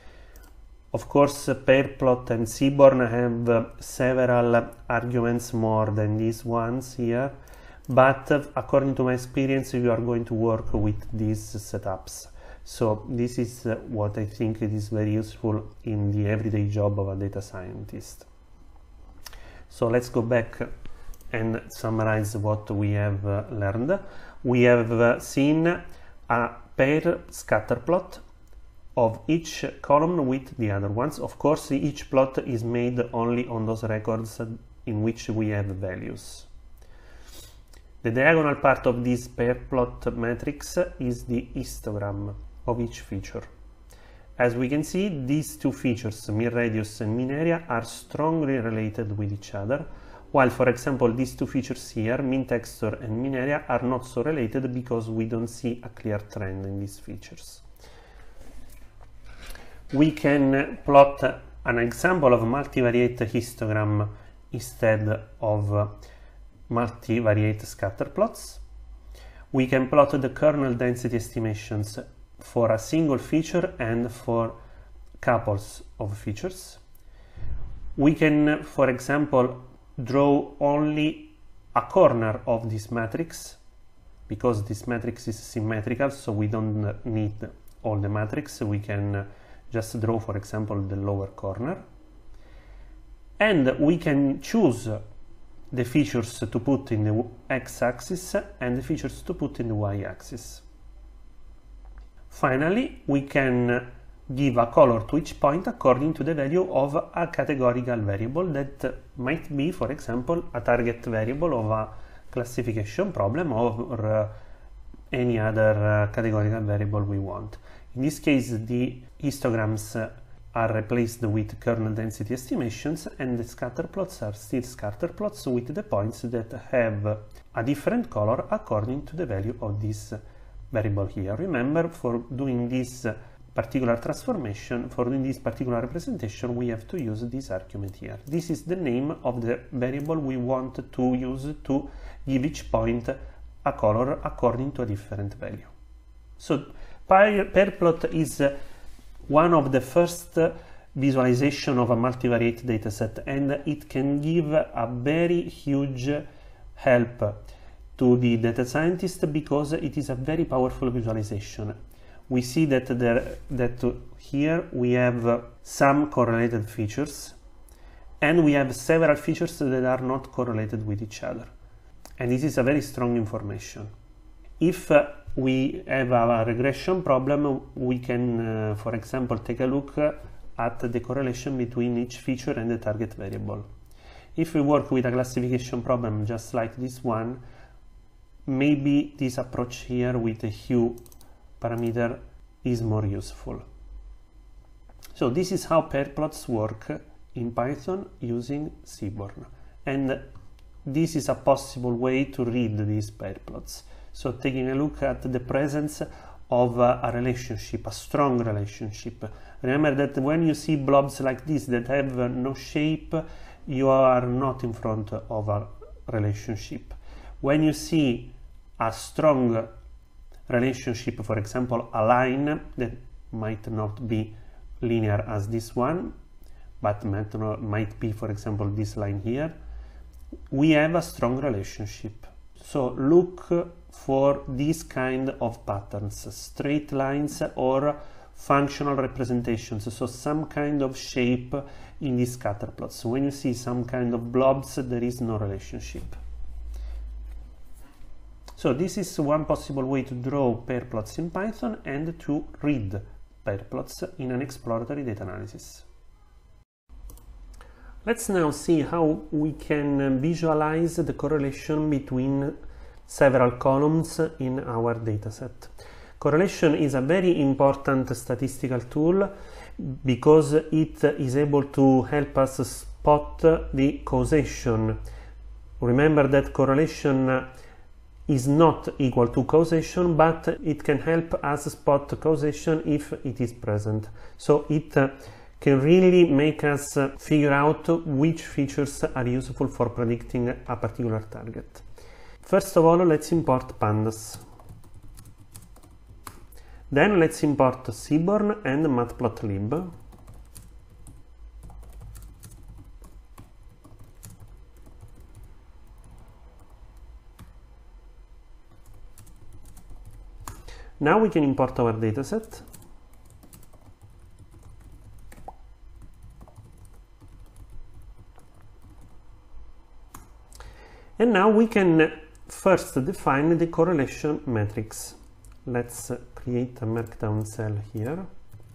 Of course, pairplot and Seaborn have several arguments more than these ones here, but according to my experience, you are going to work with these setups. So this is what I think it is very useful in the everyday job of a data scientist. So let's go back and summarize what we have learned. We have seen a pair scatter plot of each column with the other ones. Of course, each plot is made only on those records in which we have values. The diagonal part of this pair plot matrix is the histogram of each feature. As we can see, these two features, min radius and min area, are strongly related with each other, while, for example, these two features here, min texture and min area, are not so related because we don't see a clear trend in these features. We can plot an example of multivariate histogram instead of multivariate scatter plots. We can plot the kernel density estimations for a single feature and for couples of features. We can, for example, draw only a corner of this matrix because this matrix is symmetrical, so we don't need all the matrix. We can just draw, for example, the lower corner. And we can choose the features to put in the x-axis and the features to put in the y-axis. Finally, we can give a color to each point according to the value of a categorical variable that might be, for example, a target variable of a classification problem or any other categorical variable we want. In this case, the histograms are replaced with kernel density estimations, and the scatter plots are still scatter plots with the points that have a different color according to the value of this variable here. Remember, for doing this particular transformation, for doing this particular representation, we have to use this argument here. This is the name of the variable we want to use to give each point a color according to a different value. So pairplot is one of the first visualization of a multivariate dataset, and it can give a very huge help to the data scientist because it is a very powerful visualization. We see that here we have some correlated features, and we have several features that are not correlated with each other. And this is a very strong information. If we have a regression problem, we can, for example, take a look at the correlation between each feature and the target variable. If we work with a classification problem just like this one, maybe this approach here with the hue parameter is more useful. So this is how pairplots work in Python using Seaborn, and this is a possible way to read these pairplots. So taking a look at the presence of a relationship, a strong relationship. Remember that when you see blobs like this that have no shape, you are not in front of a relationship. When you see a strong relationship, for example, a line that might not be linear as this one, but might be, for example, this line here, we have a strong relationship. So look for this kind of patterns, straight lines or functional representations, so some kind of shape in these scatter plots. So when you see some kind of blobs, there is no relationship. So this is one possible way to draw pairplots in Python and to read pairplots in an exploratory data analysis. Let's now see how we can visualize the correlation between several columns in our dataset. Correlation is a very important statistical tool because it is able to help us spot the causation. Remember that correlation is not equal to causation, but it can help us spot causation if it is present. So it can really make us figure out which features are useful for predicting a particular target. First of all, let's import pandas. Then let's import Seaborn and Matplotlib. Now we can import our dataset. And now we can first define the correlation matrix. Let's create a markdown cell here.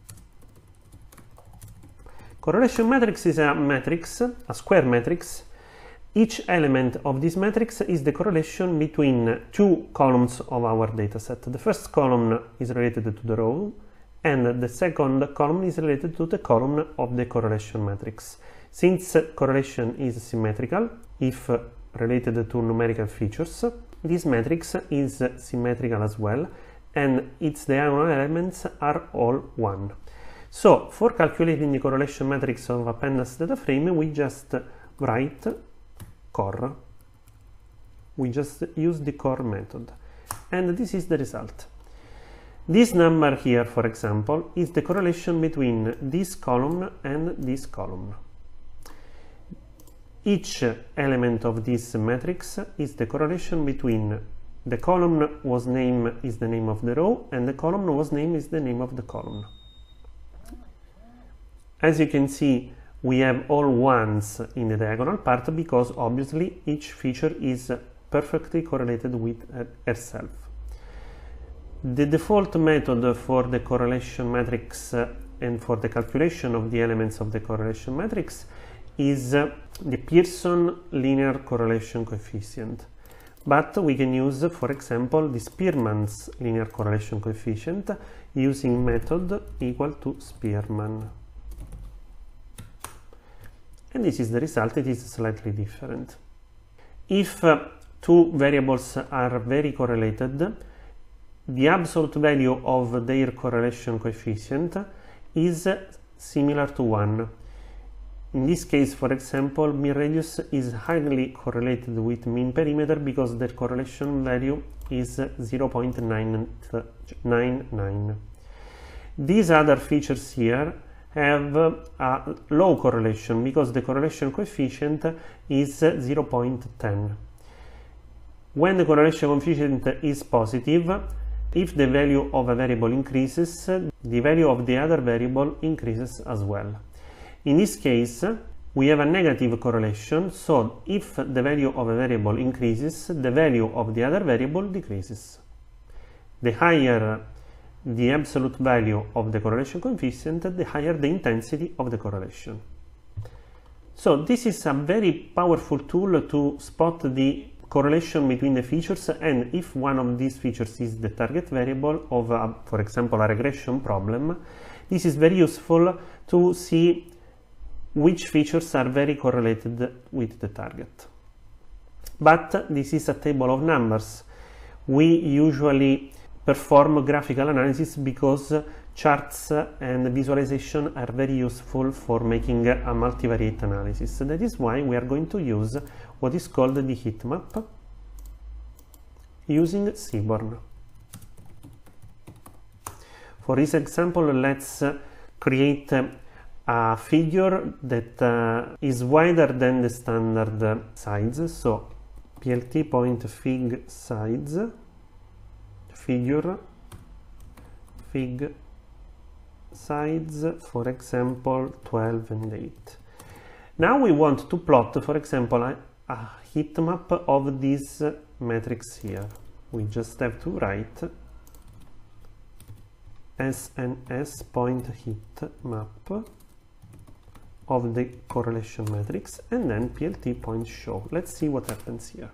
Correlation matrix is a matrix, a square matrix. Each element of this matrix is the correlation between two columns of our dataset. The first column is related to the row, and the second column is related to the column of the correlation matrix. Since correlation is symmetrical, if related to numerical features, this matrix is symmetrical as well, and its diagonal elements are all 1. So for calculating the correlation matrix of a pandas data frame, we just write cor. We just use the cor method, and this is the result. This number here, for example, is the correlation between this column and this column. Each element of this matrix is the correlation between the column whose name is the name of the row and the column whose name is the name of the column. As you can see, we have all ones in the diagonal part because obviously each feature is perfectly correlated with herself. The default method for the correlation matrix and for the calculation of the elements of the correlation matrix is the Pearson linear correlation coefficient. But we can use, for example, the Spearman's linear correlation coefficient using method equal to Spearman. And this is the result. It is slightly different. If two variables are very correlated, the absolute value of their correlation coefficient is similar to 1. In this case, for example, mean radius is highly correlated with mean perimeter because their correlation value is 0.99. These other features here have a low correlation because the correlation coefficient is 0.10. When the correlation coefficient is positive, if the value of a variable increases, the value of the other variable increases as well. In this case, we have a negative correlation, so if the value of a variable increases, the value of the other variable decreases. The higher the absolute value of the correlation coefficient, the higher the intensity of the correlation. So this is a very powerful tool to spot the correlation between the features, and if one of these features is the target variable of, for example, a regression problem, this is very useful to see which features are very correlated with the target. But this is a table of numbers. We usually perform graphical analysis because charts and visualization are very useful for making a multivariate analysis. That is why we are going to use what is called the heat map using Seaborn. For this example, let's create a figure that is wider than the standard size. So plt point fig size figure fig size, for example 12 and 8. Now we want to plot, for example, a heat map of this matrix here. We just have to write SNS point heat map of the correlation matrix and then plt point show. Let's see what happens here.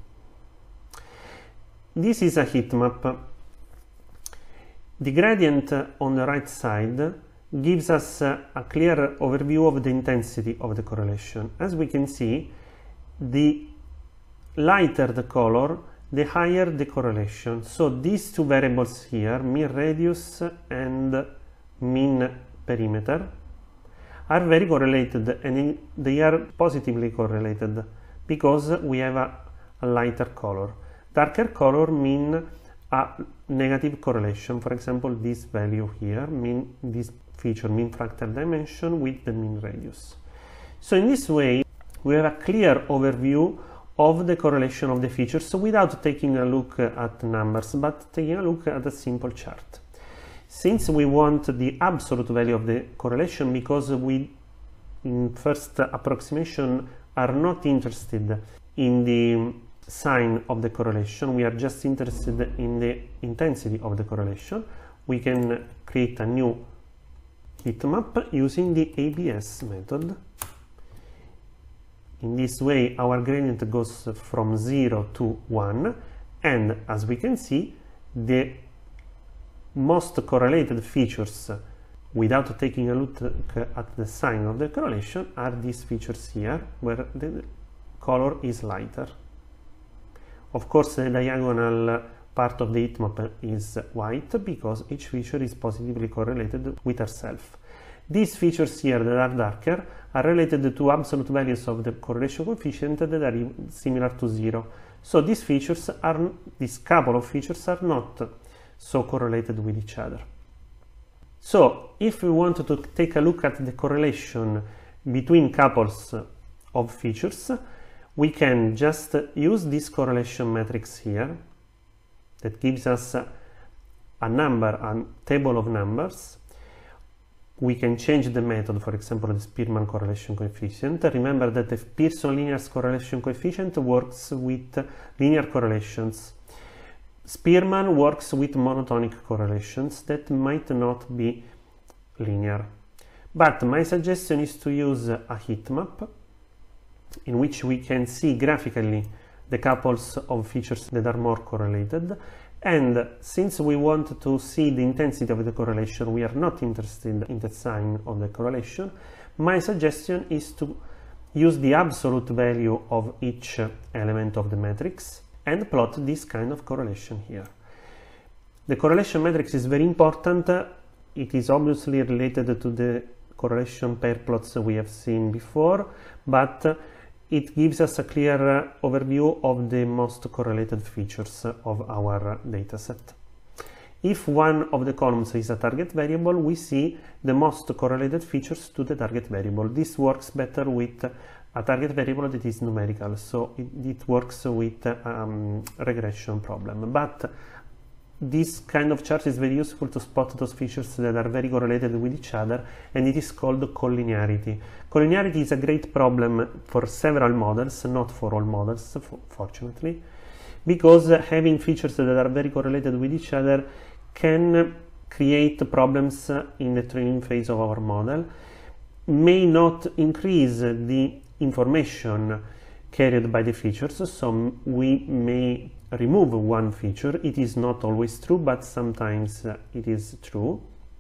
This is a heat map. The gradient on the right side gives us a clear overview of the intensity of the correlation. As we can see, the lighter the color, the higher the correlation. So these two variables here, mean radius and mean perimeter, are very correlated, and they are positively correlated because we have a lighter color. Darker color mean a negative correlation. For example, this value here, this feature, mean fractal dimension with the mean radius. So in this way, we have a clear overview of the correlation of the features without taking a look at numbers, but taking a look at a simple chart. Since we want the absolute value of the correlation, because we in first approximation are not interested in the sign of the correlation, we are just interested in the intensity of the correlation, we can create a new heat map using the ABS method. In this way, our gradient goes from 0 to 1, and as we can see, the most correlated features without taking a look at the sign of the correlation are these features here, where the color is lighter. Of course, the diagonal part of the heat map is white because each feature is positively correlated with herself. These features here that are darker are related to absolute values of the correlation coefficient that are similar to 0. So these couple of features are not so correlated with each other. So if we want to take a look at the correlation between couples of features, we can just use this correlation matrix here that gives us a table of numbers. we can change the method, for example, the Spearman correlation coefficient. Remember that the Pearson linear correlation coefficient works with linear correlations. Spearman works with monotonic correlations that might not be linear. But my suggestion is to use a heat map in which we can see graphically the couples of features that are more correlated. And since we want to see the intensity of the correlation, we are not interested in the sign of the correlation, my suggestion is to use the absolute value of each element of the matrix and plot this kind of correlation here. The correlation matrix is very important. It is obviously related to the correlation pair plots we have seen before, but it gives us a clear overview of the most correlated features of our dataset. If one of the columns is a target variable, we see the most correlated features to the target variable. This works better with a target variable that is numerical, so it works with regression problem. But this kind of chart is very useful to spot those features that are very correlated with each other, and it is called collinearity. Collinearity is a great problem for several models, not for all models, fortunately, because having features that are very correlated with each other can create problems in the training phase of our model, may not increase the information carried by the features, so we may remove one feature. It is not always true, but sometimes it is true.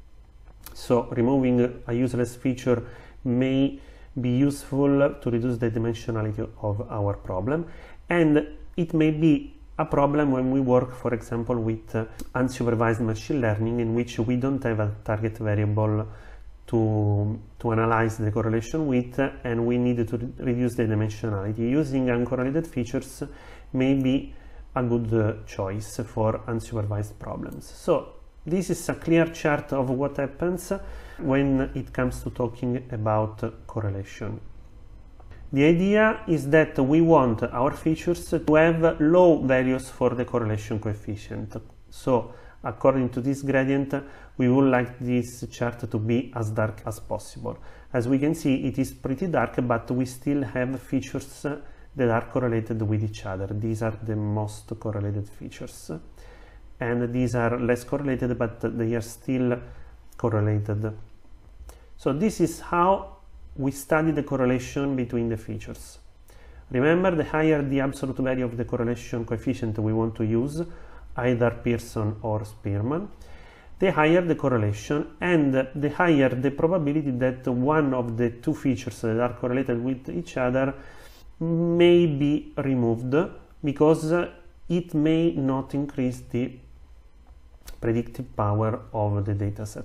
So removing a useless feature may be useful to reduce the dimensionality of our problem, and it may be a problem when we work, for example, with unsupervised machine learning, in which we don't have a target variable to analyze the correlation with, and we need to reduce the dimensionality. Using uncorrelated features may be a good choice for unsupervised problems. So this is a clear chart of what happens when it comes to talking about correlation. The idea is that we want our features to have low values for the correlation coefficient. So according to this gradient, we would like this chart to be as dark as possible. As we can see, it is pretty dark, but we still have features that are correlated with each other. These are the most correlated features, and these are less correlated, but they are still correlated. So this is how we study the correlation between the features. Remember, the higher the absolute value of the correlation coefficient we want to use, either Pearson or Spearman, the higher the correlation, and the higher the probability that one of the two features that are correlated with each other may be removed, because it may not increase the predictive power of the dataset.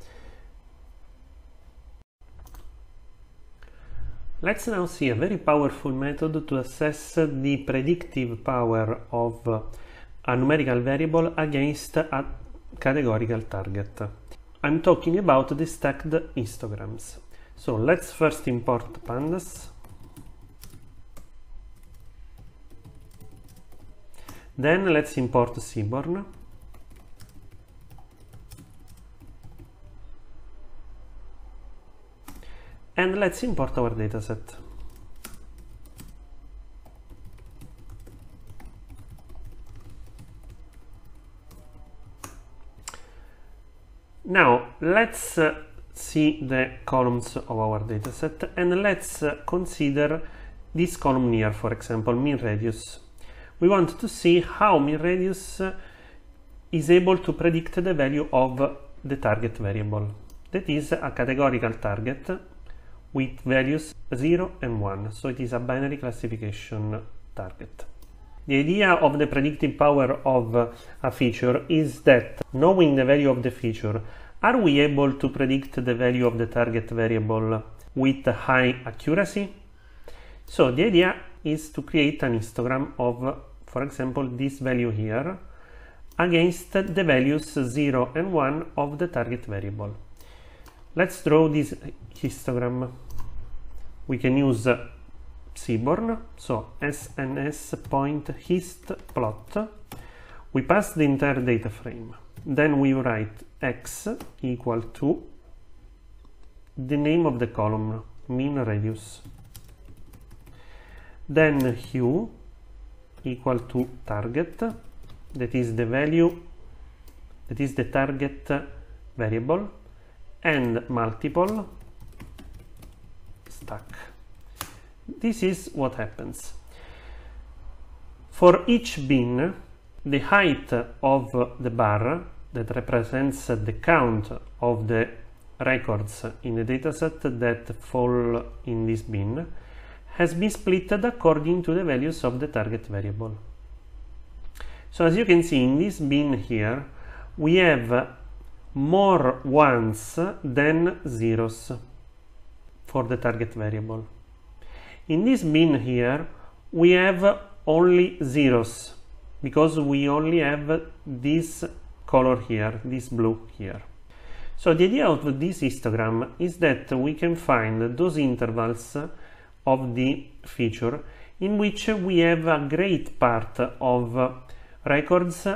Let's now see a very powerful method to assess the predictive power of a numerical variable against a categorical target. I'm talking about the stacked histograms. So let's first import pandas. Then let's import Seaborn. And let's import our dataset. Now let's see the columns of our dataset, and let's consider this column here, for example, mean radius. We want to see how mean radius is able to predict the value of the target variable. That is a categorical target with values 0 and 1, so it is a binary classification target. The idea of the predictive power of a feature is that, knowing the value of the feature, are we able to predict the value of the target variable with high accuracy? So the idea is to create an histogram of, for example, this value here against the values 0 and 1 of the target variable. Let's draw this histogram. We can use Seaborn, so SNS.hist_plot. We pass the entire data frame. Then we write x equal to the name of the column, mean radius. Then hue equal to target, that is the value, that is the target variable, and multiple stack. This is what happens. For each bin, the height of the bar that represents the count of the records in the dataset that fall in this bin has been split according to the values of the target variable. So as you can see in this bin here, we have more ones than zeros for the target variable. In this bin here, we have only zeros because we only have this color here, this blue here. So the idea of this histogram is that we can find those intervals of the feature in which we have a great part of records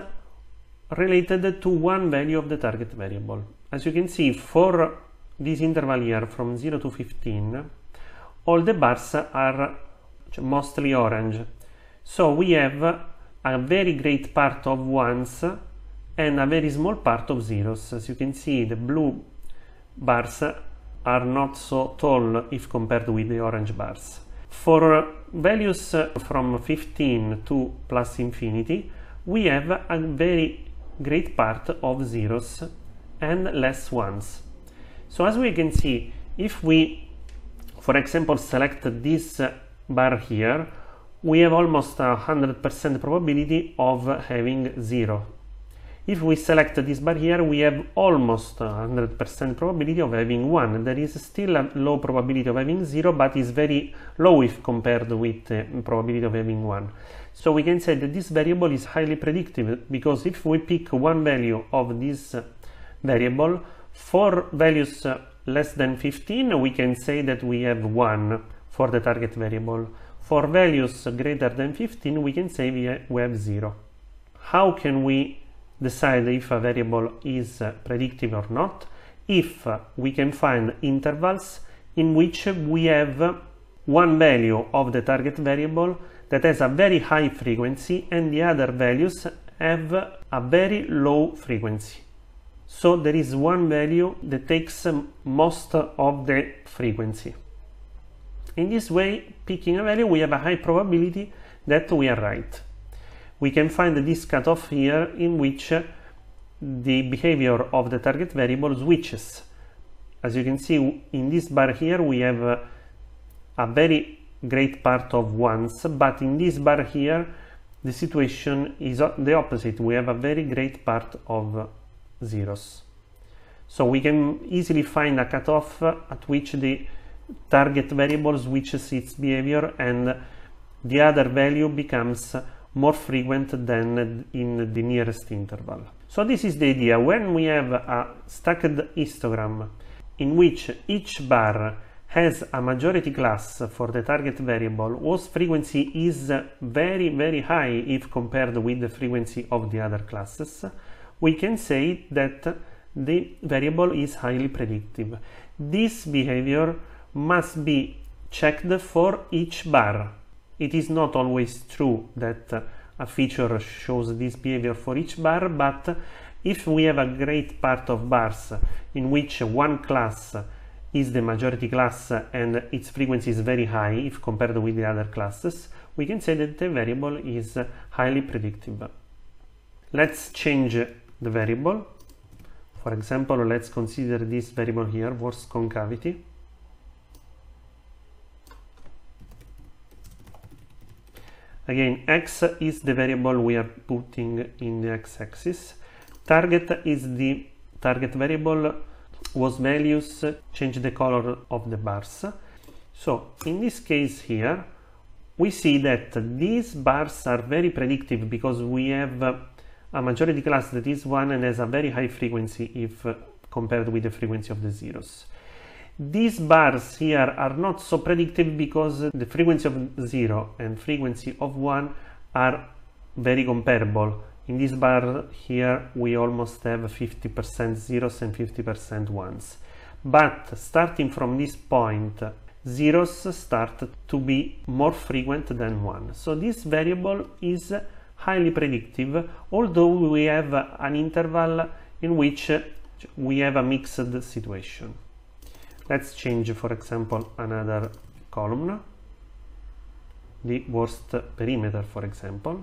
related to one value of the target variable. As you can see, for this interval here from 0 to 15, all the bars are mostly orange. So we have a very great part of ones and a very small part of zeros. As you can see, the blue bars are not so tall if compared with the orange bars. For values from 15 to plus infinity, we have a very great part of zeros and less ones. So as we can see, if we, for example, select this bar here, we have almost 100% probability of having 0. If we select this bar here, we have almost 100% probability of having 1. There is still a low probability of having 0, but is very low if compared with the probability of having 1. So we can say that this variable is highly predictive, because if we pick one value of this variable, for values less than 15, we can say that we have 1 for the target variable. For values greater than 15, we can say we have 0. How can we decide if a variable is predictive or not? If we can find intervals in which we have one value of the target variable that has a very high frequency and the other values have a very low frequency. So there is one value that takes most of the frequency. In this way, picking a value, we have a high probability that we are right. We can find this cutoff here in which the behavior of the target variable switches. As you can see in this bar here, we have a very great part of ones, but in this bar here, the situation is the opposite. We have a very great part of zeros. So we can easily find a cutoff at which the target variable switches its behavior and the other value becomes more frequent than in the nearest interval. So this is the idea. When we have a stacked histogram in which each bar has a majority class for the target variable whose frequency is very, very high if compared with the frequency of the other classes, we can say that the variable is highly predictive. This behavior must be checked for each bar. It is not always true that a feature shows this behavior for each bar, but if we have a great part of bars in which one class is the majority class and its frequency is very high if compared with the other classes, we can say that the variable is highly predictive. Let's change the variable. For example, let's consider this variable here, worst concavity. Again, x is the variable we are putting in the x-axis. Target is the target variable whose values change the color of the bars. So in this case here, we see that these bars are very predictive because we have a majority class that is 1 and has a very high frequency if compared with the frequency of the zeros. These bars here are not so predictive because the frequency of 0 and frequency of 1 are very comparable. In this bar here we almost have 50% zeros and 50% ones. but starting from this point, zeros start to be more frequent than 1. So this variable is highly predictive, although we have an interval in which we have a mixed situation. Let's change, for example, another column, the worst perimeter, for example.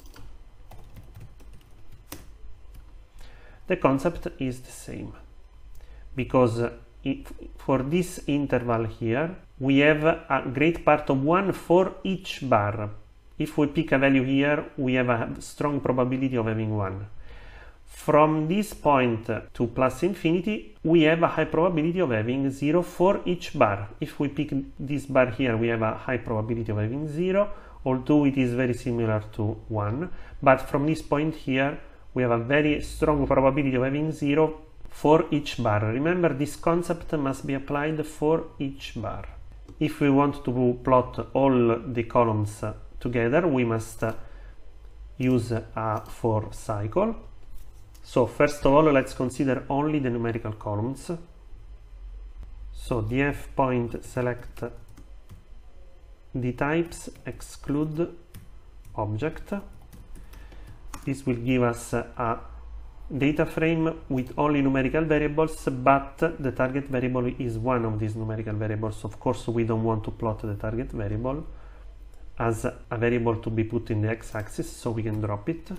The concept is the same, because for this interval here, we have a great part of 1 for each bar. If we pick a value here, we have a strong probability of having 1. From this point to plus infinity, we have a high probability of having 0 for each bar. If we pick this bar here, we have a high probability of having 0, although it is very similar to 1. But from this point here, we have a very strong probability of having 0 for each bar. Remember, this concept must be applied for each bar. If we want to plot all the columns together, we must use a for cycle. So first of all, let's consider only the numerical columns. So df point select the types, exclude object. This will give us a data frame with only numerical variables, but the target variable is one of these numerical variables. Of course, we don't want to plot the target variable as a variable to be put in the x-axis, so we can drop it.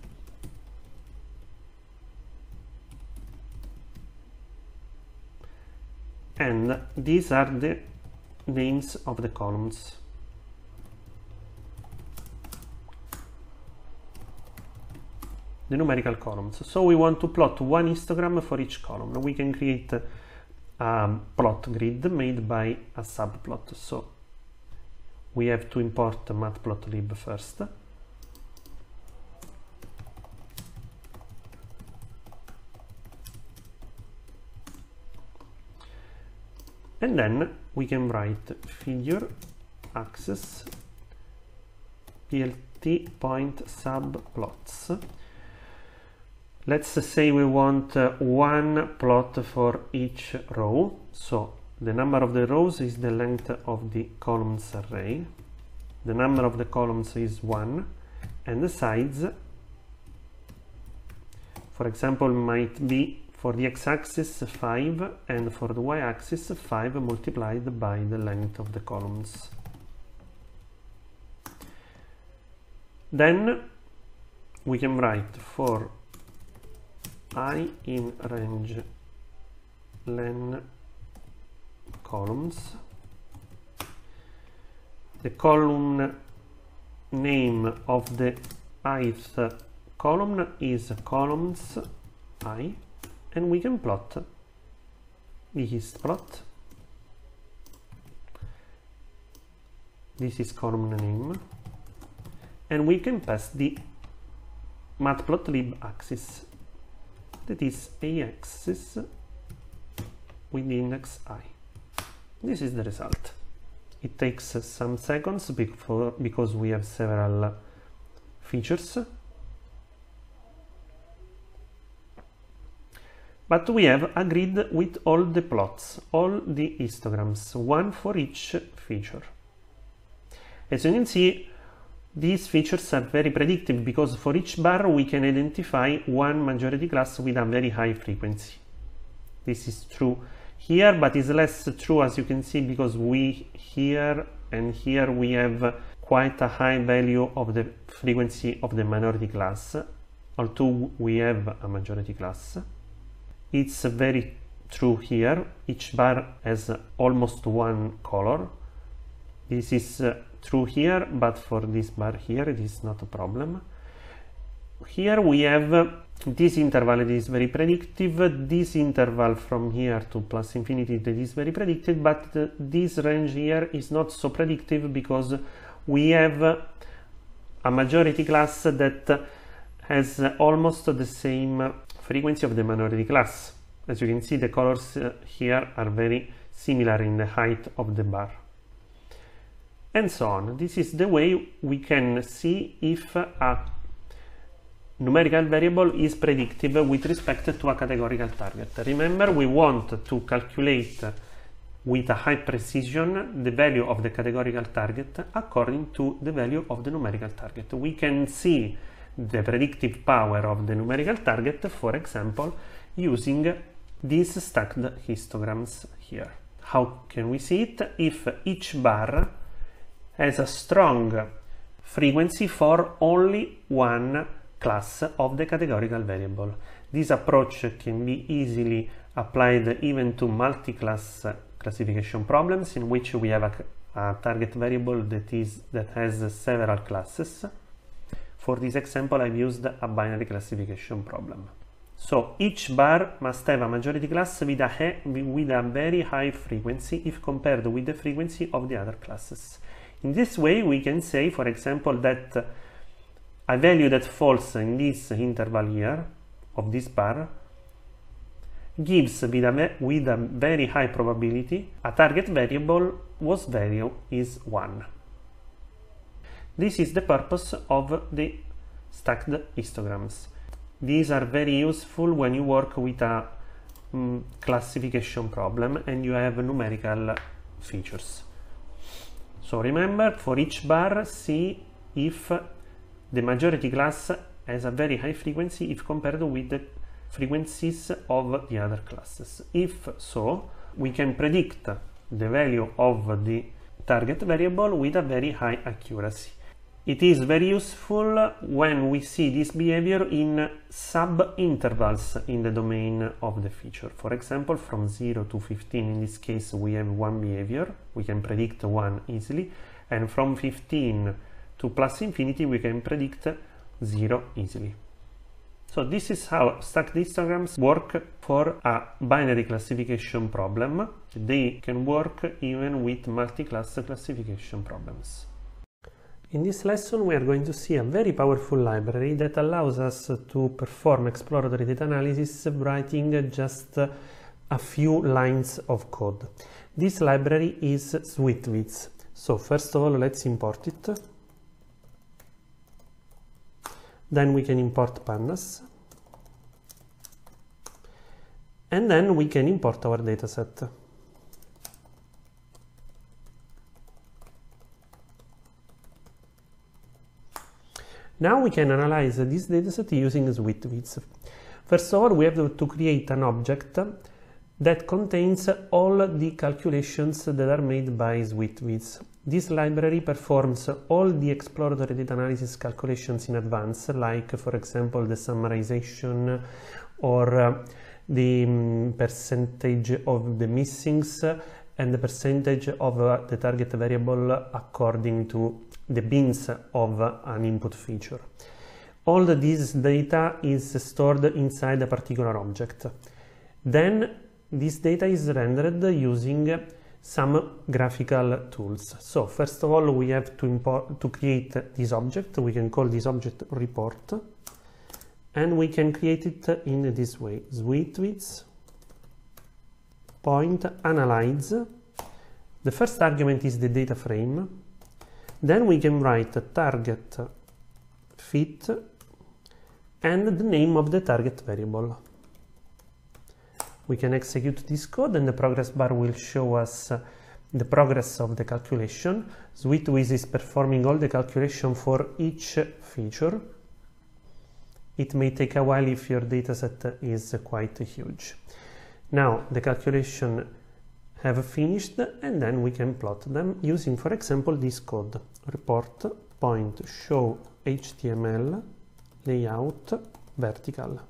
And these are the names of the columns. The numerical columns. So we want to plot one histogram for each column. We can create a plot grid made by a subplot. So we have to import matplotlib first. And then we can write figure axis plt point subplots. Let's say we want one plot for each row. So the number of the rows is the length of the columns array. The number of the columns is 1, and the size, for example, might be for the x-axis 5 and for the y-axis 5 multiplied by the length of the columns. Then we can write for I in range len columns. The column name of the ith column is columns I, and we can plot the hist plot. This is column name, and we can pass the matplotlib axis, that is a axis with the index I. This is the result. It takes some seconds because we have several features. But we have a grid with all the plots, all the histograms, one for each feature. As you can see, these features are very predictive because for each bar we can identify one majority class with a very high frequency. This is true here, but is less true, as you can see, because here we have quite a high value of the frequency of the minority class, although we have a majority class. It's very true here. Each bar has almost one color. This is true here, but for this bar here it is not a problem. Here we have this interval that is very predictive, this interval from here to plus infinity that is very predictive, but this range here is not so predictive because we have a majority class that has almost the same frequency of the minority class. As you can see, the colors here are very similar in the height of the bar. And so on. This is the way we can see if a numerical variable is predictive with respect to a categorical target. Remember, we want to calculate with a high precision the value of the categorical target according to the value of the numerical target. We can see the predictive power of the numerical target, for example, using these stacked histograms here. How can we see it? If each bar has a strong frequency for only one class of the categorical variable. This approach can be easily applied even to multi-class classification problems in which we have a target variable that has several classes. For this example, I've used a binary classification problem. So each bar must have a majority class with a very high frequency if compared with the frequency of the other classes. In this way, we can say, for example, that a value that falls in this interval here of this bar gives with a very high probability a target variable whose value is 1. This is the purpose of the stacked histograms. These are very useful when you work with a classification problem and you have numerical features. So remember, for each bar, see if the majority class has a very high frequency if compared with the frequencies of the other classes. If so, we can predict the value of the target variable with a very high accuracy. It is very useful when we see this behavior in sub-intervals in the domain of the feature. For example, from 0 to 15, in this case, we have one behavior. We can predict 1 easily. And from 15 to plus infinity, we can predict 0 easily. So this is how stacked histograms work for a binary classification problem. They can work even with multi-class classification problems. In this lesson, we are going to see a very powerful library that allows us to perform exploratory data analysis writing just a few lines of code. This library is SweetWiz. So first of all, let's import it. Then we can import pandas. And then we can import our dataset. Now we can analyze this dataset using SweetWiz. First of all, we have to create an object that contains all the calculations that are made by SweetWiz. This library performs all the exploratory data analysis calculations in advance, like, for example, the summarization or the percentage of the missings and the percentage of the target variable according to the bins of an input feature. All this data is stored inside a particular object. Then this data is rendered using some graphical tools. So first of all, we have to create this object. We can call this object report, and we can create it in this way: SweetWiz point analyze. The first argument is the data frame. Then we can write target fit and the name of the target variable. We can execute this code and the progress bar will show us the progress of the calculation. SweetWiz is performing all the calculation for each feature. It may take a while if your dataset is quite huge. Now the calculation have finished, and then we can plot them using, for example, this code: report point show HTML layout vertical.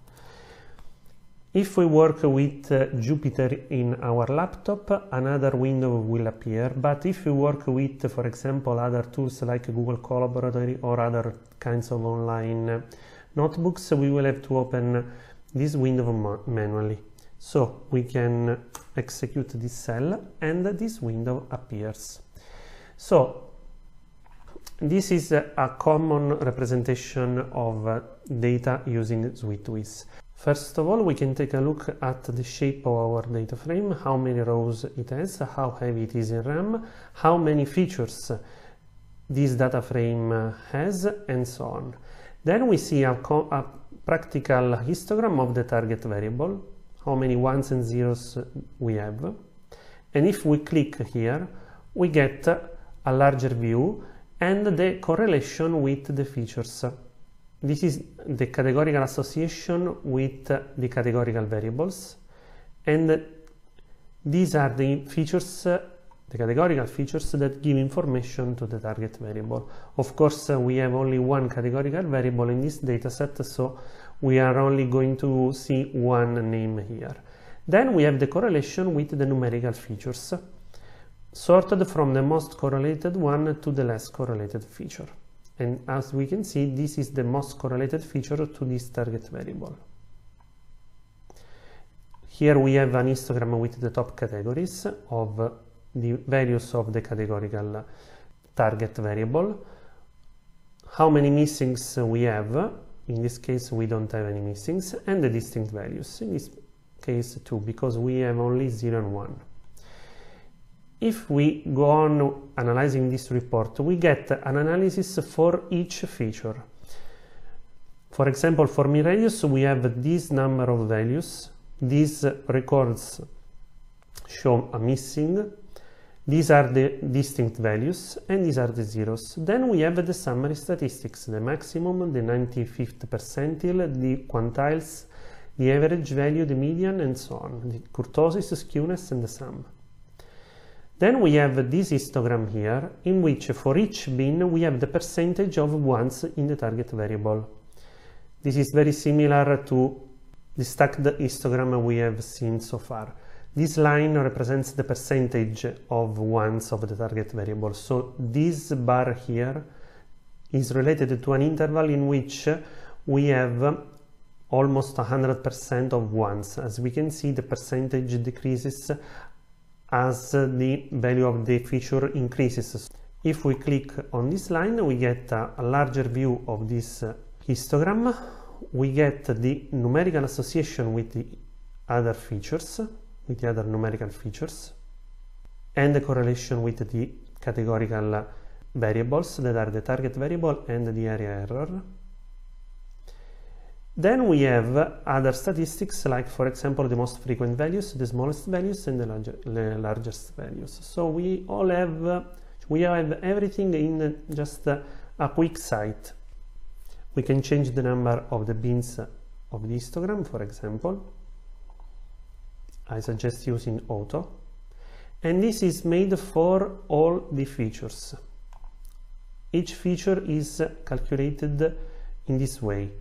If we work with Jupyter in our laptop, another window will appear, but if we work with, for example, other tools like Google Collaboratory or other kinds of online notebooks, we will have to open this window manually. So we can execute this cell and this window appears. So this is a common representation of data using SweetWiz. First of all, we can take a look at the shape of our data frame, how many rows it has, how heavy it is in RAM, how many features this data frame has, and so on. Then we see a practical histogram of the target variable, how many ones and zeros we have. And if we click here, we get a larger view and the correlation with the features. This is the categorical association with the categorical variables, and these are the features, the categorical features that give information to the target variable. Of course, we have only one categorical variable in this dataset, so we are only going to see one name here. Then we have the correlation with the numerical features, sorted from the most correlated one to the less correlated feature. And as we can see, this is the most correlated feature to this target variable. Here we have an histogram with the top categories of the values of the categorical target variable. How many missings we have? In this case, we don't have any missings, and the distinct values. In this case, 2, because we have only 0 and 1. If we go on analyzing this report, we get an analysis for each feature. For example, for mean radius, we have this number of values. These records show a missing. These are the distinct values, and these are the zeros. Then we have the summary statistics, the maximum, the 95th percentile, the quantiles, the average value, the median, and so on, the kurtosis, skewness, and the sum. Then we have this histogram here, in which for each bin we have the percentage of ones in the target variable. This is very similar to the stacked histogram we have seen so far. This line represents the percentage of ones of the target variable. So this bar here is related to an interval in which we have almost 100% of ones. As we can see, the percentage decreases as the value of the feature increases. If we click on this line, we get a larger view of this histogram. We get the numerical association with the other features, with the other numerical features, and the correlation with the categorical variables that are the target variable and the area error. Then we have other statistics, like for example the most frequent values, the smallest values, and the largest values. So we have everything in just a quick site. We can change the number of the bins of the histogram, for example. I suggest using auto. And this is made for all the features. Each feature is calculated in this way.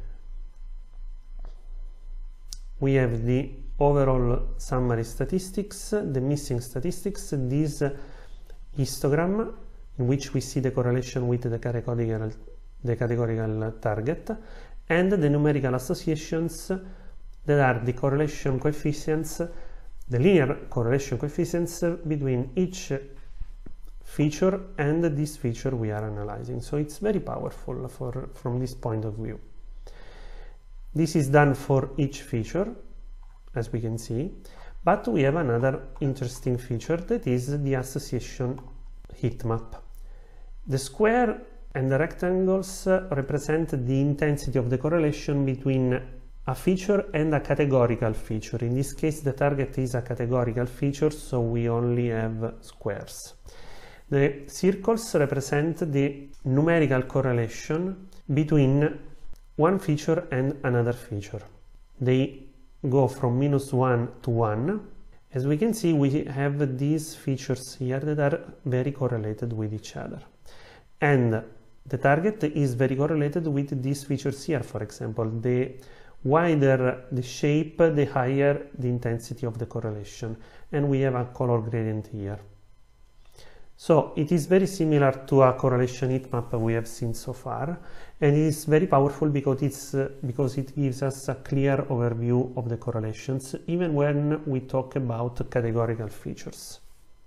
We have the overall summary statistics, the missing statistics, this histogram in which we see the correlation with the categorical target, and the numerical associations that are the correlation coefficients, the linear correlation coefficients between each feature and this feature we are analyzing. So it's very powerful from this point of view. This is done for each feature, as we can see, but we have another interesting feature, that is the association heat map. The square and the rectangles represent the intensity of the correlation between a feature and a categorical feature. In this case, the target is a categorical feature, so we only have squares. The circles represent the numerical correlation between one feature and another feature. They go from -1 to 1. As we can see, we have these features here that are very correlated with each other. And the target is very correlated with these features here. For example, the wider the shape, the higher the intensity of the correlation. And we have a color gradient here. So it is very similar to a correlation heat map we have seen so far, and it is very powerful because it gives us a clear overview of the correlations, even when we talk about categorical features.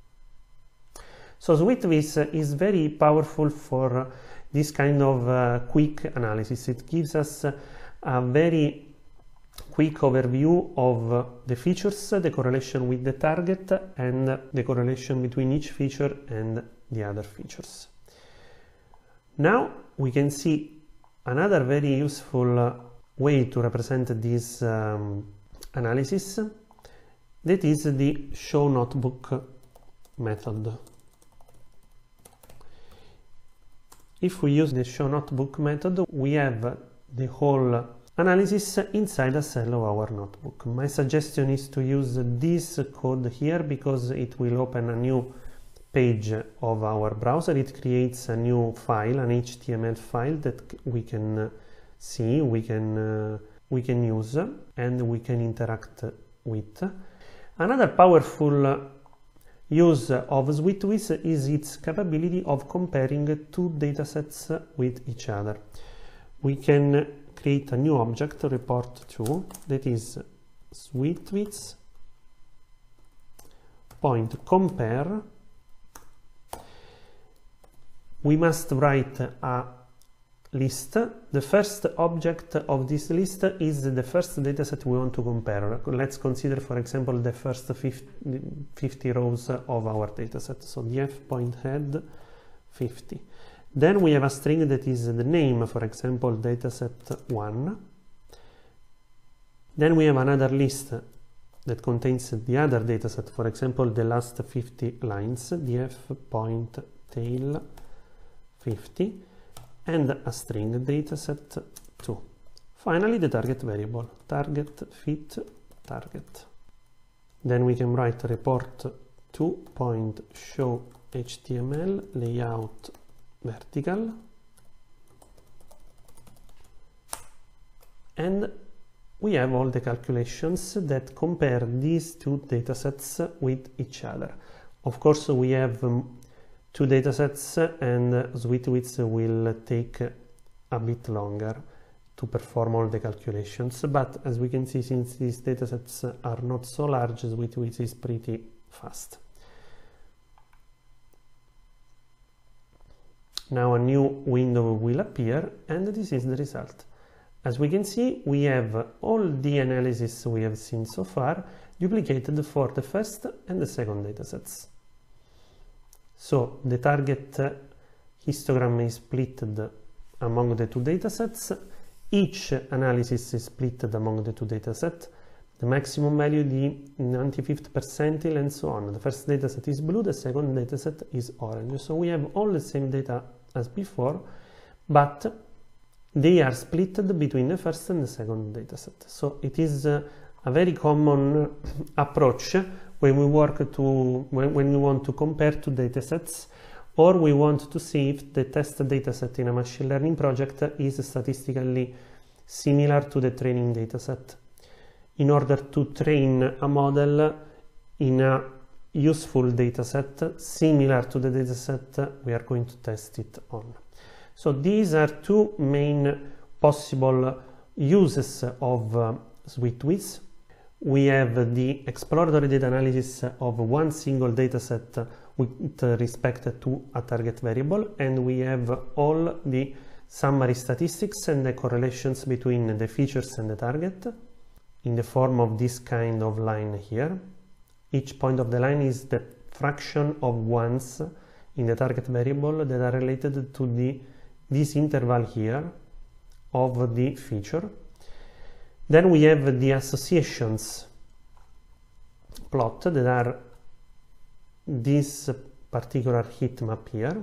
So SweetVis is very powerful for this kind of quick analysis. It gives us a very quick overview of the features, the correlation with the target, and the correlation between each feature and the other features. Now we can see Another very useful way to represent this analysis, that is the show notebook method. If we use the show notebook method, we have the whole analysis inside a cell of our notebook. My suggestion is to use this code here because it will open a new page of our browser. It creates a new file, an HTML file that we can see, we can use, and we can interact with. Another powerful use of SweetWiz is its capability of comparing two datasets with each other. We can create a new object, report2, that is SweetWiz point compare. We must write a list. The first object of this list is the first dataset we want to compare. Let's consider, for example, the first 50 rows of our dataset. So df.head 50. Then we have a string that is the name, for example, dataset 1. Then we have another list that contains the other dataset, for example, the last 50 lines, df.tail 50, and a string dataset 2. Finally, the target variable, target fit target. Then we can write report 2.show HTML layout vertical, and we have all the calculations that compare these two datasets with each other. Of course, we have two datasets, and SweetWiz will take a bit longer to perform all the calculations, but as we can see, since these datasets are not so large, SweetWiz is pretty fast. Now a new window will appear, and this is the result. As we can see, we have all the analysis we have seen so far duplicated for the first and the second datasets. So the target histogram is split among the two datasets. Each analysis is split among the two datasets. The maximum value, the 95th percentile, and so on. The first dataset is blue, the second dataset is orange. So we have all the same data as before, but they are split between the first and the second dataset. So it is a very common approach when we when we want to compare two datasets, or we want to see if the test dataset in a machine learning project is statistically similar to the training dataset. In order to train a model in a useful dataset similar to the dataset we are going to test it on. So these are two main possible uses of SweetWiz. We have the exploratory data analysis of one single dataset with respect to a target variable, and we have all the summary statistics and the correlations between the features and the target in the form of this kind of line here. Each point of the line is the fraction of ones in the target variable that are related to this interval here of the feature. Then we have the associations plot that are this particular heat map here.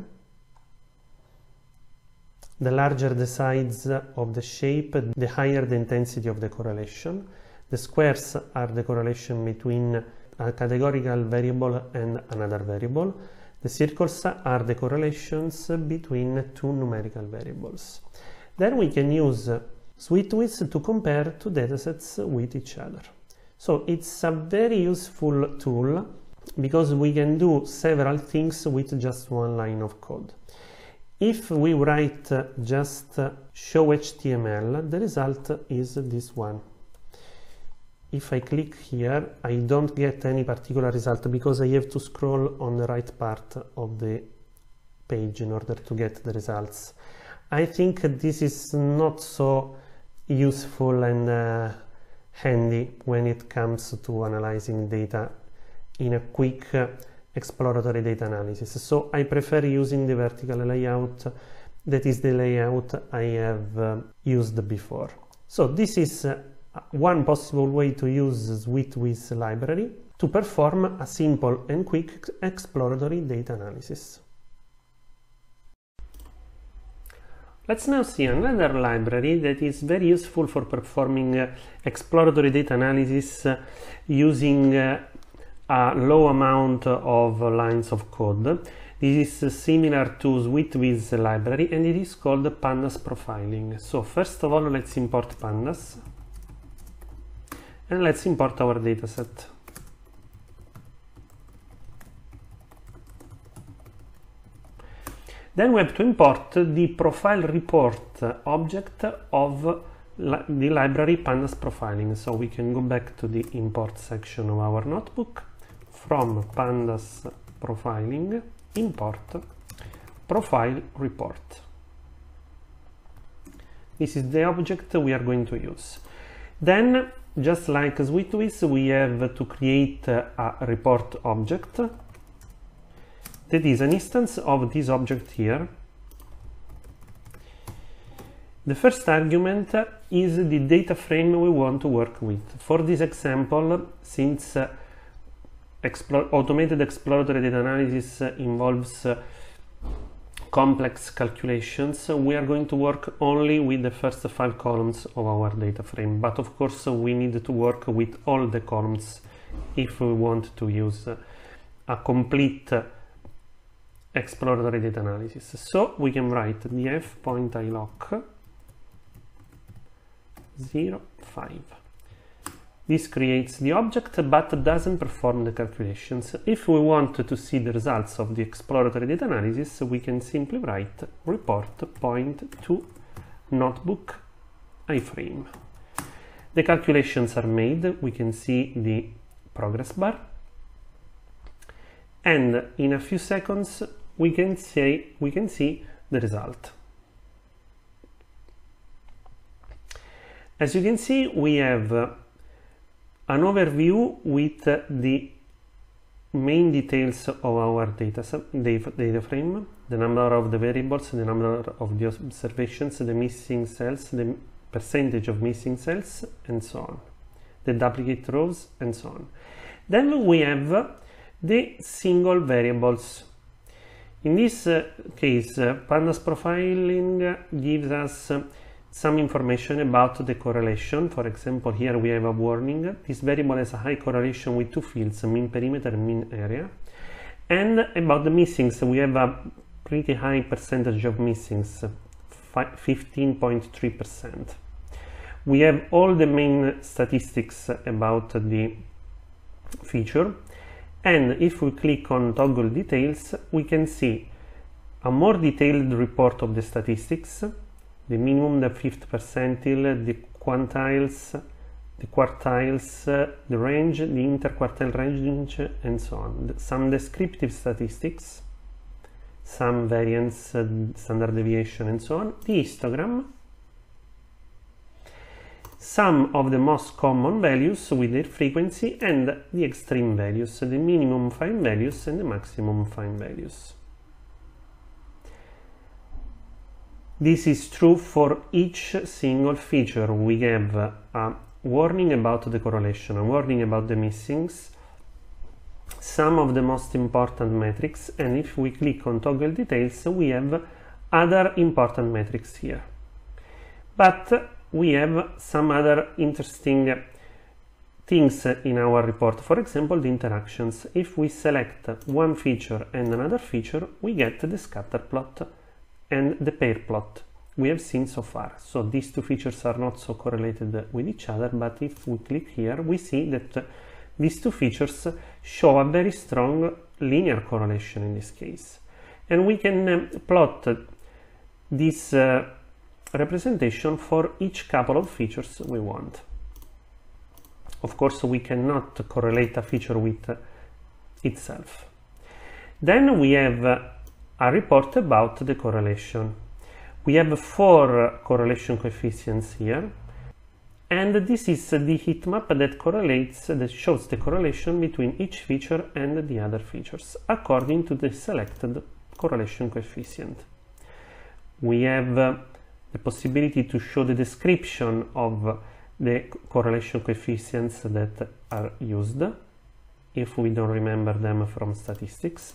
The larger the size of the shape, the higher the intensity of the correlation. The squares are the correlation between a categorical variable and another variable. The circles are the correlations between two numerical variables. Then we can use SweetWiz to compare two datasets with each other. So it's a very useful tool because we can do several things with just one line of code. If we write just show HTML, the result is this one. If I click here, I don't get any particular result because I have to scroll on the right part of the page in order to get the results. I think this is not so useful and handy when it comes to analyzing data in a quick exploratory data analysis. So I prefer using the vertical layout That is the layout I have used before. So this is one possible way to use SweetWiz library to perform a simple and quick exploratory data analysis. Let's now see another library that is very useful for performing exploratory data analysis using a low amount of lines of code. This is similar to SweetWiz library, and it is called Pandas Profiling. So first of all, let's import Pandas and let's import our dataset. Then we have to import the profile report object of the library Pandas Profiling. So we can go back to the import section of our notebook, from Pandas Profiling, import profile report. This is the object we are going to use. Then, just like SweetWiz, we have to create a report object that is an instance of this object here. The first argument is the data frame we want to work with. For this example, since automated exploratory data analysis involves complex calculations, we are going to work only with the first 5 columns of our data frame. But of course, we need to work with all the columns if we want to use a complete exploratory data analysis. So we can write df.iloc 0.5. This creates the object but doesn't perform the calculations. If we want to see the results of the exploratory data analysis, we can simply write report.to_notebook iframe. The calculations are made. We can see the progress bar, and in a few seconds we can see the result. As you can see, we have an overview with the main details of our data frame, the number of the variables, the number of the observations, the missing cells, the percentage of missing cells, and so on, the duplicate rows, and so on. Then we have the single variables. In this case, Pandas Profiling gives us some information about the correlation. For example, here we have a warning. This variable has a high correlation with 2 fields, mean perimeter and mean area. And about the missings, we have a pretty high percentage of missings, 15.3%. We have all the main statistics about the feature. And if we click on toggle details, we can see a more detailed report of the statistics, the minimum, the 5th percentile, the quantiles, the quartiles, the range, the interquartile range, and so on. Some descriptive statistics, some variance, standard deviation, and so on. The histogram, some of the most common values with their frequency, and the extreme values, the minimum find values and the maximum find values. This is true for each single feature. We have a warning about the correlation, a warning about the missings, some of the most important metrics, and if we click on toggle details, we have other important metrics here. But we have some other interesting things in our report. For example, the interactions. If we select one feature and another feature, we get the scatter plot and the pair plot we have seen so far. So these 2 features are not so correlated with each other, but if we click here, we see that these 2 features show a very strong linear correlation in this case. And we can plot this representation for each couple of features we want. Of course, we cannot correlate a feature with itself. Then we have a report about the correlation. We have 4 correlation coefficients here, and this is the heat map that shows the correlation between each feature and the other features according to the selected correlation coefficient. we have the possibility to show the description of the correlation coefficients that are used, if we don't remember them from statistics.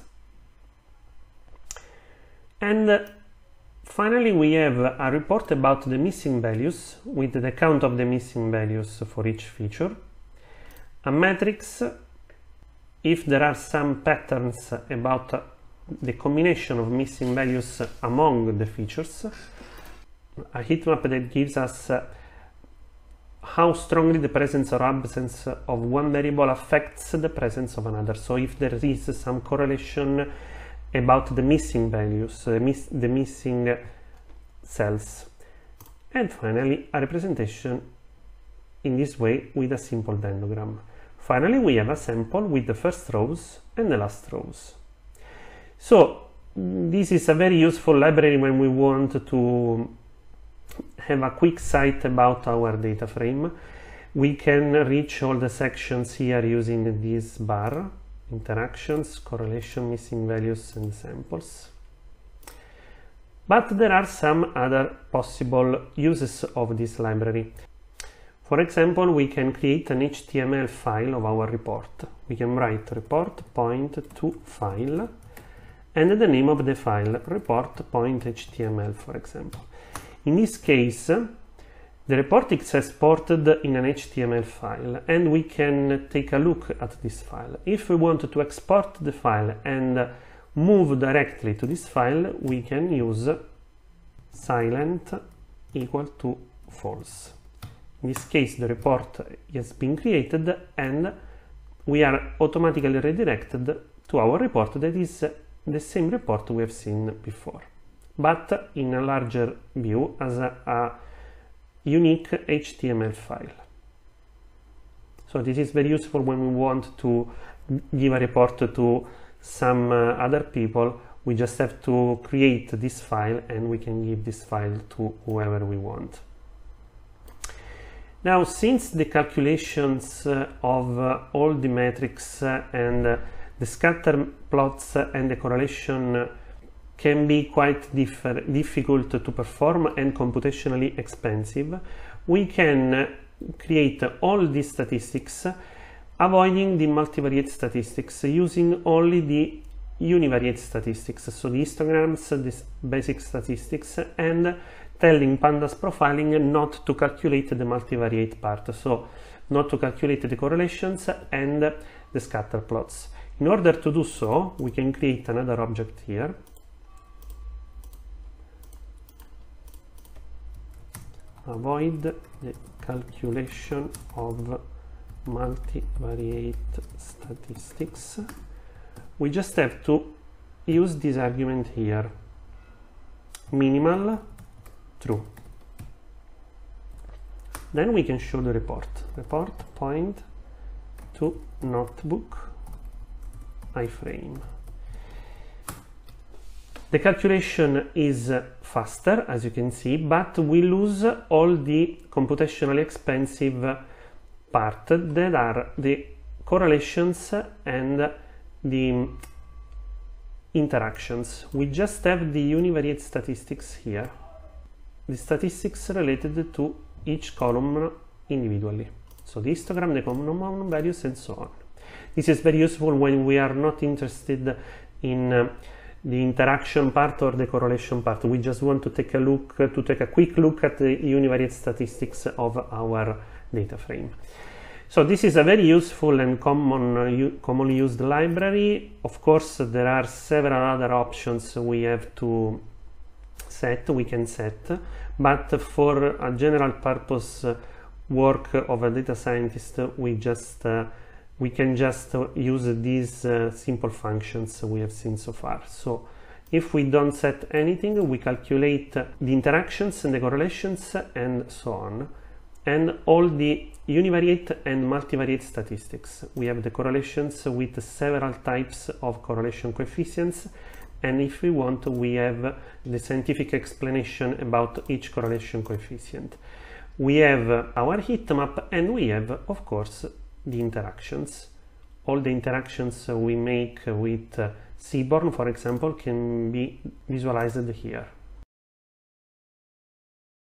And finally, we have a report about the missing values with the count of the missing values for each feature, a matrix if there are some patterns about the combination of missing values among the features, a heat map that gives us how strongly the presence or absence of one variable affects the presence of another. So if there is some correlation about the missing values, the missing cells. And finally, a representation in this way with a simple dendrogram. Finally, we have a sample with the first rows and the last rows. So this is a very useful library when we want to have a quick sight about our data frame. We can reach all the sections here using this bar: interactions, correlation, missing values, and samples. But there are some other possible uses of this library. For example, we can create an HTML file of our report. We can write report point to file and the name of the file, report.html, for example. In this case, the report is exported in an HTML file, and we can take a look at this file. If we want to export the file and move directly to this file, we can use silent equal to false. In this case, the report has been created and we are automatically redirected to our report that is the same report we have seen before, but in a larger view as a unique HTML file. So this is very useful when we want to give a report to some other people. We just have to create this file and we can give this file to whoever we want. Now, since the calculations of all the metrics and the scatter plots and the correlation can be quite difficult to perform and computationally expensive, we can create all these statistics avoiding the multivariate statistics, using only the univariate statistics, so the histograms, the basic statistics, and telling pandas profiling not to calculate the multivariate part, so not to calculate the correlations and the scatter plots. In order to do so, we can create another object here. Avoid the calculation of multivariate statistics. We just have to use this argument here, minimal true. Then we can show the report. Report point to notebook iframe. The calculation is faster, as you can see, but we lose all the computationally expensive part that are the correlations and the interactions. We just have the univariate statistics here, the statistics related to each column individually. So the histogram, the common values, and so on. This is very useful when we are not interested in the interaction part or the correlation part. We just want to take a quick look at the univariate statistics of our data frame. So this is a very useful and commonly used library. Of course, there are several other options we have to we can set, but for a general purpose work of a data scientist, we can just use these simple functions we have seen so far. So if we don't set anything, we calculate the interactions and the correlations and so on, and all the univariate and multivariate statistics. We have the correlations with several types of correlation coefficients, and if we want, we have the scientific explanation about each correlation coefficient. We have our heat map, and we have, of course, the interactions. All the interactions we make with Seaborn, for example, can be visualized here.